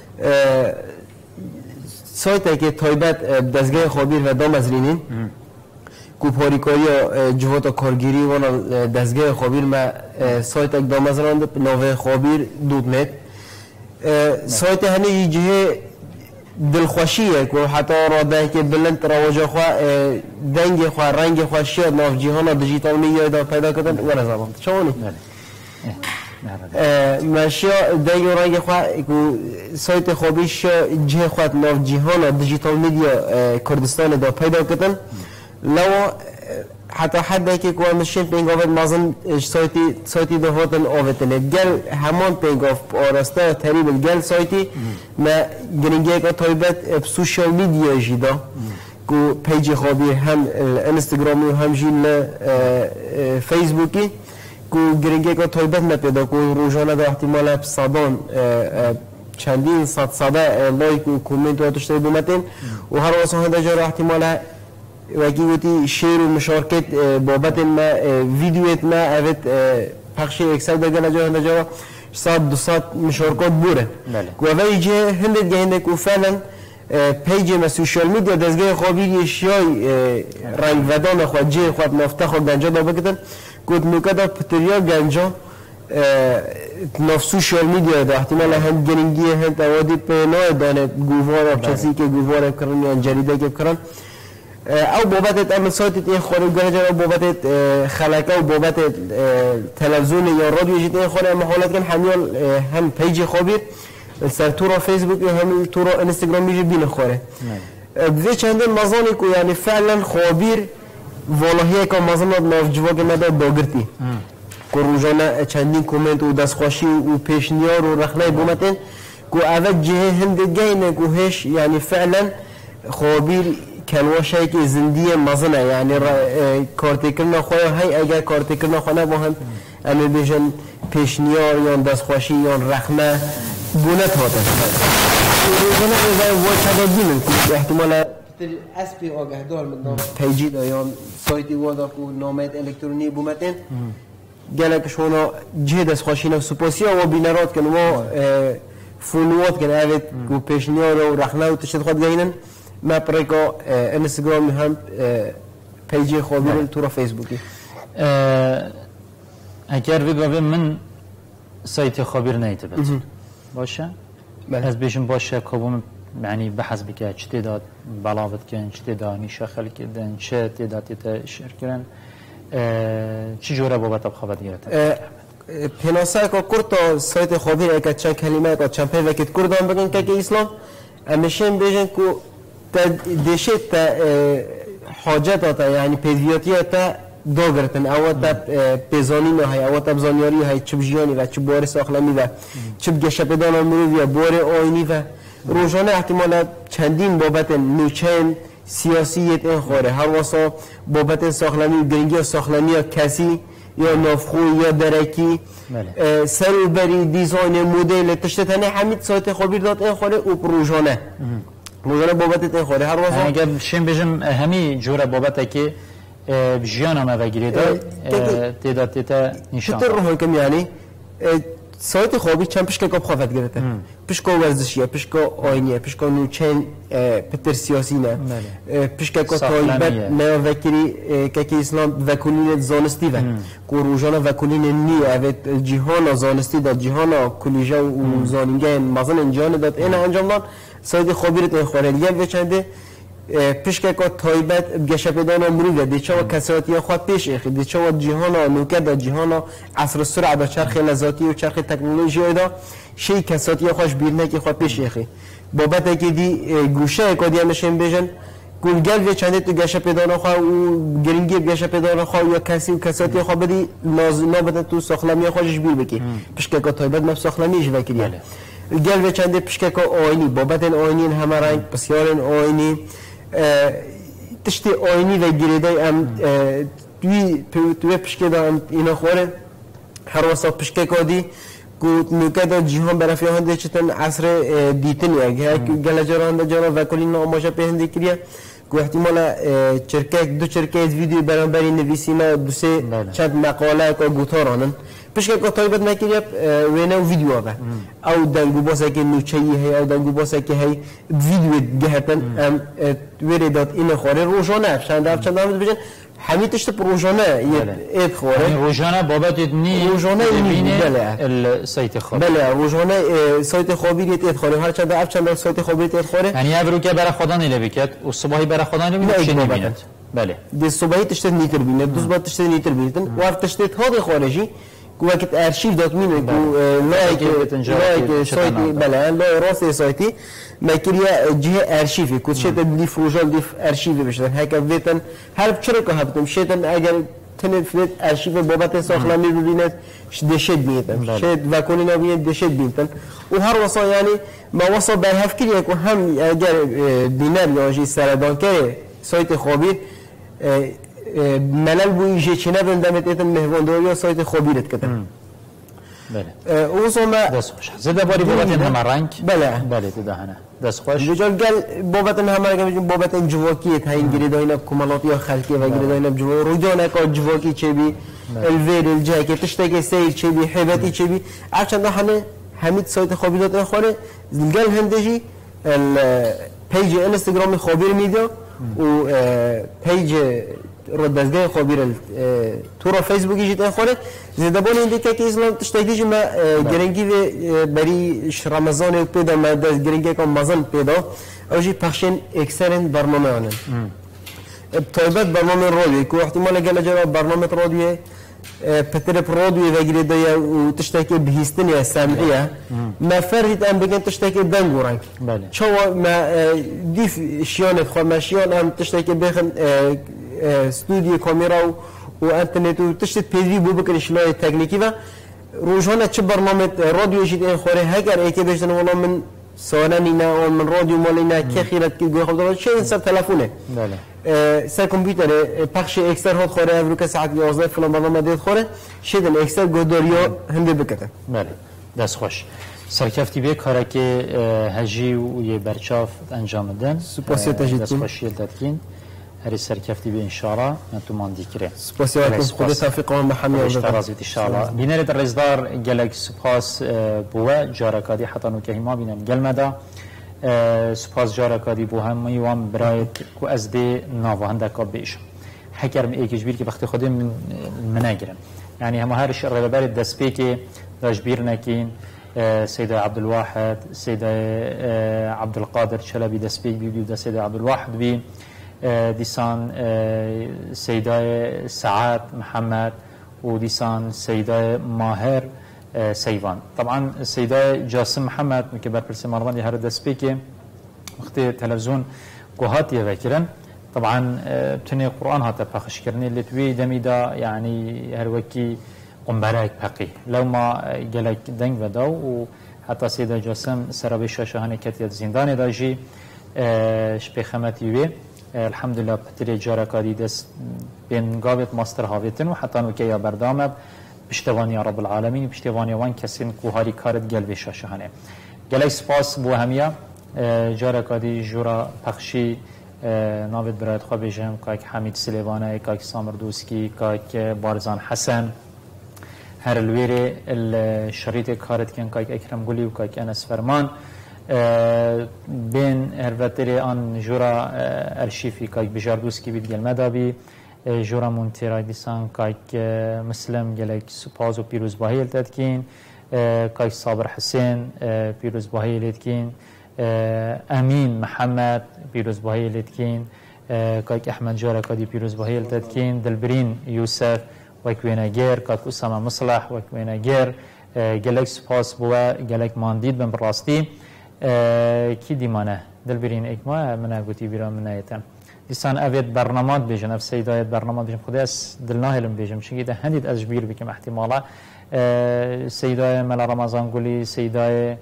سایت که تایبت دستگاه خابیر و دام از رینین که پاریکاری جوات کارگیری و دستگاه خابیر ما سایت که دام از راند نوه خابیر دود نت سایت هنه یه جهه دلخوشیه که حتی راده که بلند رواجه خواه دنگ خواه رنگ خواه شید ناف جهان دیجیتال میگه دا پیدا کردن و رزاقم چونی؟ ماشیا دیگه رنگ خواه کو سایت خوابیش جه خواد ناف جهان دیجیتال میدیا کردستان دا پیدا کردن لو حتی حد که کو ماشین پینگاوت مازن سایتی سایتی دا هاتن آوتنه گل همان پینگاف آراسته تریب گل سایتی ما گرینگی که تایبت سوشال میدیا جیدا کو پیج خوابی هم اینستاگرامی و هم جین فیسبوکی کو گرینگی که تایبت نپیدا کو روزانه دا احتمال صدان چندین صد صده لایک و کامنت و اتشتری بومتین و هر واسه هنده جا احتمال وکی گوتی شیر و مشارکت بابت ما ویدیویت ما اوید پخش اکسل بگنه جا هنده جا صد دو صد مشارکات بوره کو اوی جه هنده گه هنده کو فعلا پیج ما سوشال میدیا دستگاه خوابی شیای رنگ ودان خواه جه خواه نافته خواه گنجا دا بکتن کود نکاتا پتریا گنجا ناف سوشال میدیا دا احتمال هم گرینگی هم توادی پینای دانه گووار کسی که گووار کرن یا جریده که کرن او بابت ام سایت این خورم گنجا او بابت خلقه او بابت تلویزیون یا رادیو جیت این خورم محالت کن همیال هم پیج خوابیر سر تو را فیسبوک یا هم تو را اینستاگرام میشه بین خوره دوی چندین مزانی که یعنی فعلا خوابیر والله که مازنات ناف جواک مداد داگرتی که روزانه چندین کومنت و دستخوشی و پیشنیار و رخنه بومتن که اول جهه هنده گینه که هش یعنی فعلا خوابیر کلوشه که زندی مزنه یعنی کارتی کرنا خواه های اگر کارتی کرنا خواه نبا هم امی بیشن پیشنیار یا دستخوشی یا رخنه بونت هاتن روزانه ازای واچه دینن که احتمال اسبی آگهدار من پیجی دایان سایتی وادا کو نامت الکترونی بومتن گلک شونا جه دست خوشینا سپاسیا و بینرات کن و فولوات کن اوید کو پیشنیار و رخنه و تشد خود گینن ما پریکا اینستاگرام هم پیجی خوابیرن تو را فیسبوکی اگر بگاوه من سایت خابیر نیته بد باشه؟ از بیشم باشه کابوم يعني بحث بك چه تعداد بلاوت کن چه تعداد نیشه خلق کردن چه تعداد تا شرکرن چه جوره بابت بخواد گرفت پناسه که کرد تا سایت خبیر اگه چند کلمه که چند پیوه که کردان بگن که که اسلام امشین بیشن که تا دشت تا حاجت تا یعنی پیدویاتی تا داغرتن او تا پیزانی نه های او تا بزانیاری های چه بجیانی و چه بار ساخلمی و چه بگشه بدان مروی و بار آینی و روزانه احتمالا چندین بابت نوچین سیاسیت این خوره هر واسه بابت ساخلمی گرینگی ساخلمی کسی یا نافخو یا درکی سر و بری دیزاین مدل تشتتنه همین سایت خبیر داد این خوره و روزانه روزانه بابت این خوره هر واسه اگر شیم بجم همی جوره بابت که بجیان ما وگیری داد تیدا تیتا نشان چطور روح کم یعنی سایت خوابی چند پیشکا کاب خافت گرفته پیشکا ورزشیه پیشکا آینیه پیشکا نوچین پتر سیاسی نه پیشکا که تایبت نه وکری که اسلام وکولین زانستی و که روزانه وکولین نیه اوید جهان زانستی داد جهان کلیجا و زانینگه مزن جهان داد این انجام داد سایت خوابی رو تخوره دیگه وچنده پیشکا که تایبت بگشه پیدان مروی دیچه و کساتی خود پیش اخی دیچه و جهان نوکد جهان عصر سرعه دا چرخ لذاتی و چرخ تکنولوژی دا شی کساتی خوش بیرنه که خود پیش اخی بابت که دی گوشه که دی همشین بیجن گلگل و چنده تو گشه پیدان خواه و گرینگی گشه پیدان خواه یا کسی و کساتی خواه بدی نابد تو ساخلمی خوشش بیر بکی پیشکا که تایبت مف ساخلمیش وکریه گل و چنده پیشکا که آینی بابت آینی همه رنگ بسیار آینی تشتی آینی و گریده ام توی توی پشکه دارم اینا خوره هر واسه پشکه کادی کو نکته جهان برای هنده چتن عصر دیتنیه که گله جران جرا و کلی ناموشه پهنده کریه کو احتمال چرکه دو چرکه ویدیو برام بری نویسینا دو سه چند مقاله که گوتارانن پیشکه که تایبت نکریه وینه ویدیو آبه او دنگو باسه که نوچهی هی او دنگو باسه که هی ویدیو گهتن ام ویری داد این خوره روزانه چند دفت چند دفت بجن همین تشت روزانه اید خوره روزانه بابت نی روزانه نی بله السایت خوابی بله روزانه سایت خوابی اید خوره هر چند دفت چند سایت خوابی اید خوره یعنی ابرو که برای خدا نیلبیکت و صبحی برای خدا نیلبیکت چی نبیند بله دی صبحی تشت نیتر بینه دوز بعد تشت نیتر بینن و اف تشت هاد خارجی وقت ارشیف داد مینه کو لایک لایک سایتی بله لای راست سایتی مکریه جه ارشیفی کو شد دی فروجال دی ارشیفی بشه هک ویتن هر چرا که هفتم شدن اگر تنفلت ارشیف بابت ساخلمی ببیند دشت بیتن شد و کنی نبینید دشت بیتن و هر واسه یعنی ما واسه به هفکریه که هم اگر دینر یا جی سردان که سایت خوابی ملل بوی جیچنه بندمت ایتن مهوانداری یا سایت خوابیرت کتن بله اوزوما دست خوش زده باری بابت همه رنگ بله بله تدهنه دست خوش بجال گل بابت همه رنگ بابت جواکیت هاین گریداینا کمالات یا خلقی و گریداینا جوا رویدانه که جواکی چه بی الویر الجاکی تشتگی سیر چه بی حیبتی چه بی افچنده همه همید سایت خوابیدات اخوانه گل هندجی پیج اینستاگرام خوابیر میدیا و پیج ردازگاه خبیر تورا فیسبوکی جیت خورد زدبان این دیگه که اسلام تشتیدی جم گرینگی بری رمضان و پیدا مدت گرینگی کم مزن پیدا اوجی پخشن اکثرین برنامه آنن طایبت برنامه رادیو که احتمال گله جرا برنامه رادیو پتر رادیو وگیری دیا و تشتکی بهستنی سمعیه ما فرید ام بگن تشتکی دنگورنگ چوا ما دیف شیانت خو ماشیان ام تشتکی بخن استودیو کامیرا و اینترنت و تشت پیدی بو بکن شلای تکنیکی و روزانه چه برنامه رادیو جیت این خوره هگر ایکی بشتن والله من سوانانی نه من رادیو مالی نه که خیرت که گوی خود دارد چه این سر تلفونه سر کامپیوتر پخش اکستر هات خوره افرو که ساعت یازده فلان برنامه دید خوره شدن اکستر گوداریا هنده بکتن بله دست خوش سرکفتی به کاری که هجی و یه برچاف انجام دادن سپاسیت تجدید دست خوشی دادین هر سرکفتی به انشالله نتو ماندی کره سپاسیت خود توفیق و محمی و اشترازید انشالله بینرد رزدار گلک سپاس بوه جارکادی حتی نو ما بینم گلمدا سپاس جارکادی بو هم میوام برایت کو از دی ناوهنده کاب بیش حکرم ایکیش بیر که وقتی خودم من مناگرم یعنی هم هرش ربار دسپی که راجبیر نکین سيدة عبد الواحد سيدة عبد القادر شلبي دسبيك بيبيو سيدة عبد الواحد بي دیسان سیدای سعاد محمد وديسان سيدة ماهر سيفان. طبعا سيدة جاسم محمد مكبر برسي مرضان هر دسبيكي وقتی تلفزیون گوهاتی وکرن طبعا بتنی قرآن هاتا پخش کرنی لتوی دمیدا یعنی هر وکی قنبرک پقی لو ما گلک دنگ وداو و حتی سیدا جاسم سرابی شاشهانی کتیت زندان داجی شبی خمتی وی الحمدلله بتری جارکادی دست بین گاوت ماستر هاویتن و حتی نوکی یا بردامه پشتوانی رب العالمین پشتوانی وان کسین کوهاری کارت گل شاشهانه گلک سپاس بو همیا جارکادی جورا پخشی ناوید برایت خواه بیجم که حمید سلیوانه که سامردوسکی که بارزان حسن هر الویره الشریط کارت کن که اکرم گلی و که انس فرمان بین هر وطره آن جورا ارشیفی که بجاردوسکی بید گل مدابی جورا منتیرای دیسان که مسلم گلک سپاز و پیروز باهی التدکین که صابر حسین پیروز باهی التدکین امین محمد پیروز باهی التدکین که احمد جارکادی پیروز باهی التدکین دلبرین یوسف وکویناگر که اسامه مصلح وکویناگر گلک سپاس بوا گلک ماندید بن براستی کی دیمانه دلبرین اکما منه گوتی بیرا منه ایتن دیسان اوید برنامات بیجن اف سیدایت برنامات بیجن خودی از دلناهلم بیجم چونکه ده هندید از جبیر بکم احتمالا سیدای ملا رمضان گلی سیدای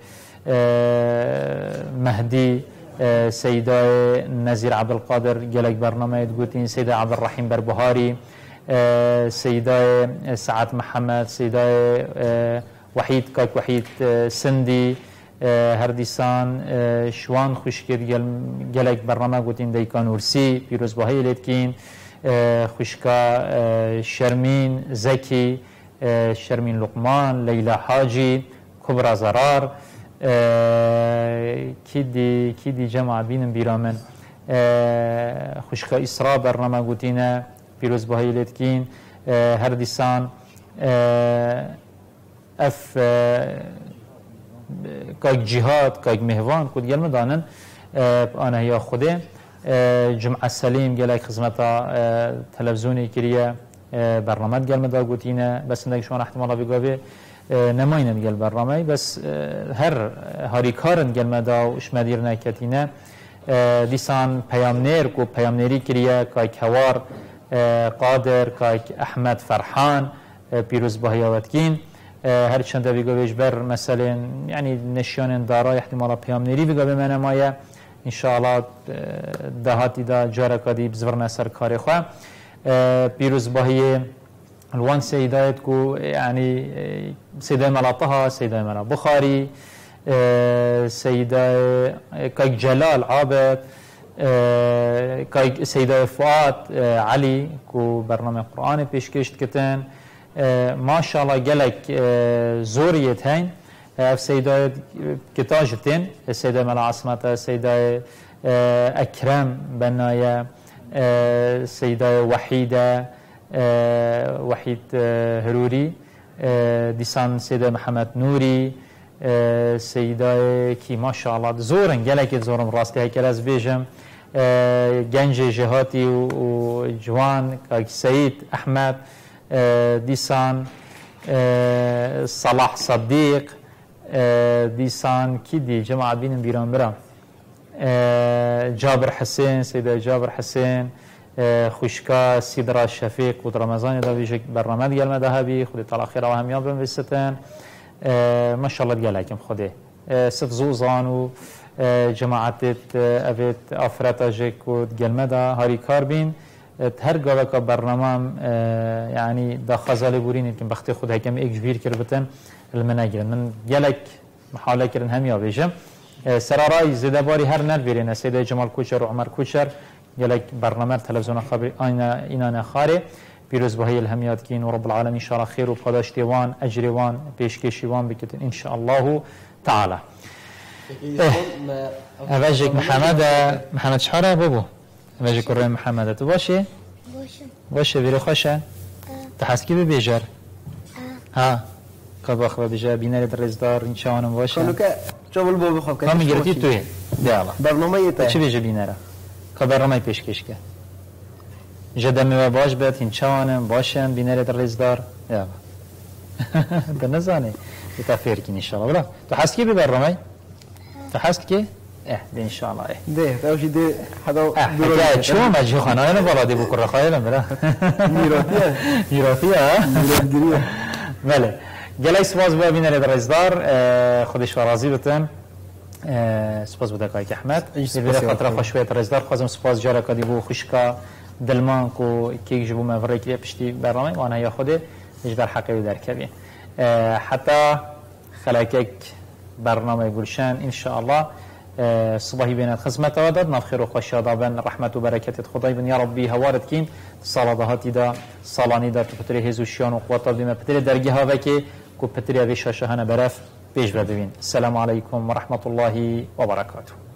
مهدی سیدای نزیر عبدالقادر گلک برنامه گوتین سیدای عبدالرحیم بربهاری سيداي سعد محمد سيداي وحيد كاك وحيد سندي هرديسان شوان خوشكير جلك برنامج قوتين ديكان ورسي بيروز باهي لتكين خوشكا شرمين زكي شرمين لقمان ليلى حاجي كبرى زرار كيدي كيدي جماعة بينم بيرامن خوشكا إسراء برنامج قوتينا پیروز باهی لتکین هر دیسان اف کاک جهاد کاک مهوان کد گل مدانن آنها یا خوده جمعه سلیم گلک خدمتا تلفزیونی کریه برنامه گل مدا گوتینه بس اندک شما احتمالا بگاوه نماینه گل برنامه بس هر هاریکارن گل مدا و اشمدیر نکتینه دیسان پیامنیر کو پیامنیری کریه کاک هوار قادر كاك احمد فرحان بيروز باهياوتكين هر چند بيگو بيجبر مثلا يعني نشان دارا احتمال پیامنری بيگو بمنه مايه ان شاء الله دهاتی دا جارکادی بزورنا سر کار خو بيروز باهي الوان سيدات کو يعني سيده ملاطها سيده ملا بخاري سيده كاك جلال عابد که سیده فؤاد علی کو برنامه قرآن پیشکش کتن ماشاءالله گلک زوریت هین اف سیده کتاجتن سیده ملا عصمت سیده اکرم بنایه سیده وحیده وحید هروری دیسان سیده محمد نوری سیده کی ماشاءالله زورن گلک زورم راستی هکر از بیجم گنج جهاتی و جوان که سید احمد دیسان صلاح صدیق دیسان کی دی جماعت بینم بیران برام جابر حسین سید جابر حسین خوشکا سیدرا شفیق و رمضان دا ویژه برنامه دیگر مذهبی خودی تلاخیر و همیان بنویستن ما شاء الله دیگه خوده صف زوزان و جماعت اوید آفرت اجک و گلمدا هاری کار بین هر گاوه که برنامه یعنی دا خزاله بورین که بخت خود هکم ایک جبیر کربتن المناگرن من گلک محاوله کردن همیا بیجم سرارای زده باری هر نر بیرین سیده جمال کوچر و عمر کوچر گلک برنامه تلویزیون خبری اینا اینا نخاره پیروز بهایی الهمیات کین و رب العالمین ان شاء الله خیر و پاداشتی وان اجری وان پیشکشی وان بکتن ان شاء الله تعالی. اوجک محمد محمد شحاره بابو اوجک روی محمد تو باشه باشه باشه بیره خوشه تحسکی به بیجر ها کبا خبا بیجر بینر درزدار این چانم باشه کنو که چابل بابو خواب کامی گرتی توی دیالا برنامه یه تا چی بیجر بینره که برنامه پیشکش که جدمه باش بد هین چوانم باشن بینره در رزدار یا ده نزانه ده تفیر کی ان شاء الله بلا تو حس کی ببرمی تو حس کی اه ده ان شاء الله اه ده توشي ده حدا اه شو ما جي خانه انا بالا دي بكره خايلم بلا میراثیه میراثیه میراثگیریه بله گلای سپاس با بینره در رزدار خودش راضی بتن سپاس بوده کای احمد به خاطر خوشویت رزدار خواستم سپاس جاره کدی بو خوشکا دلمان کو کی جبو مفره کی پشتی برنامه وانا یا خوده اجبر حقی در کبی حتی خلاکک برنامه گلشن ان شاء الله صباحی بینات خدمت وداد نفخر و خوشیادابن رحمت و برکت خدای بن یا ربی هوارد کین صلاتهاتی دا سالانی دا تو پتر هزوشیان و قوت دیم پتر درگه ها وکی کو پتر اوی شاشهانه برف پیش بدوین. السلام علیکم و رحمت الله و برکاته.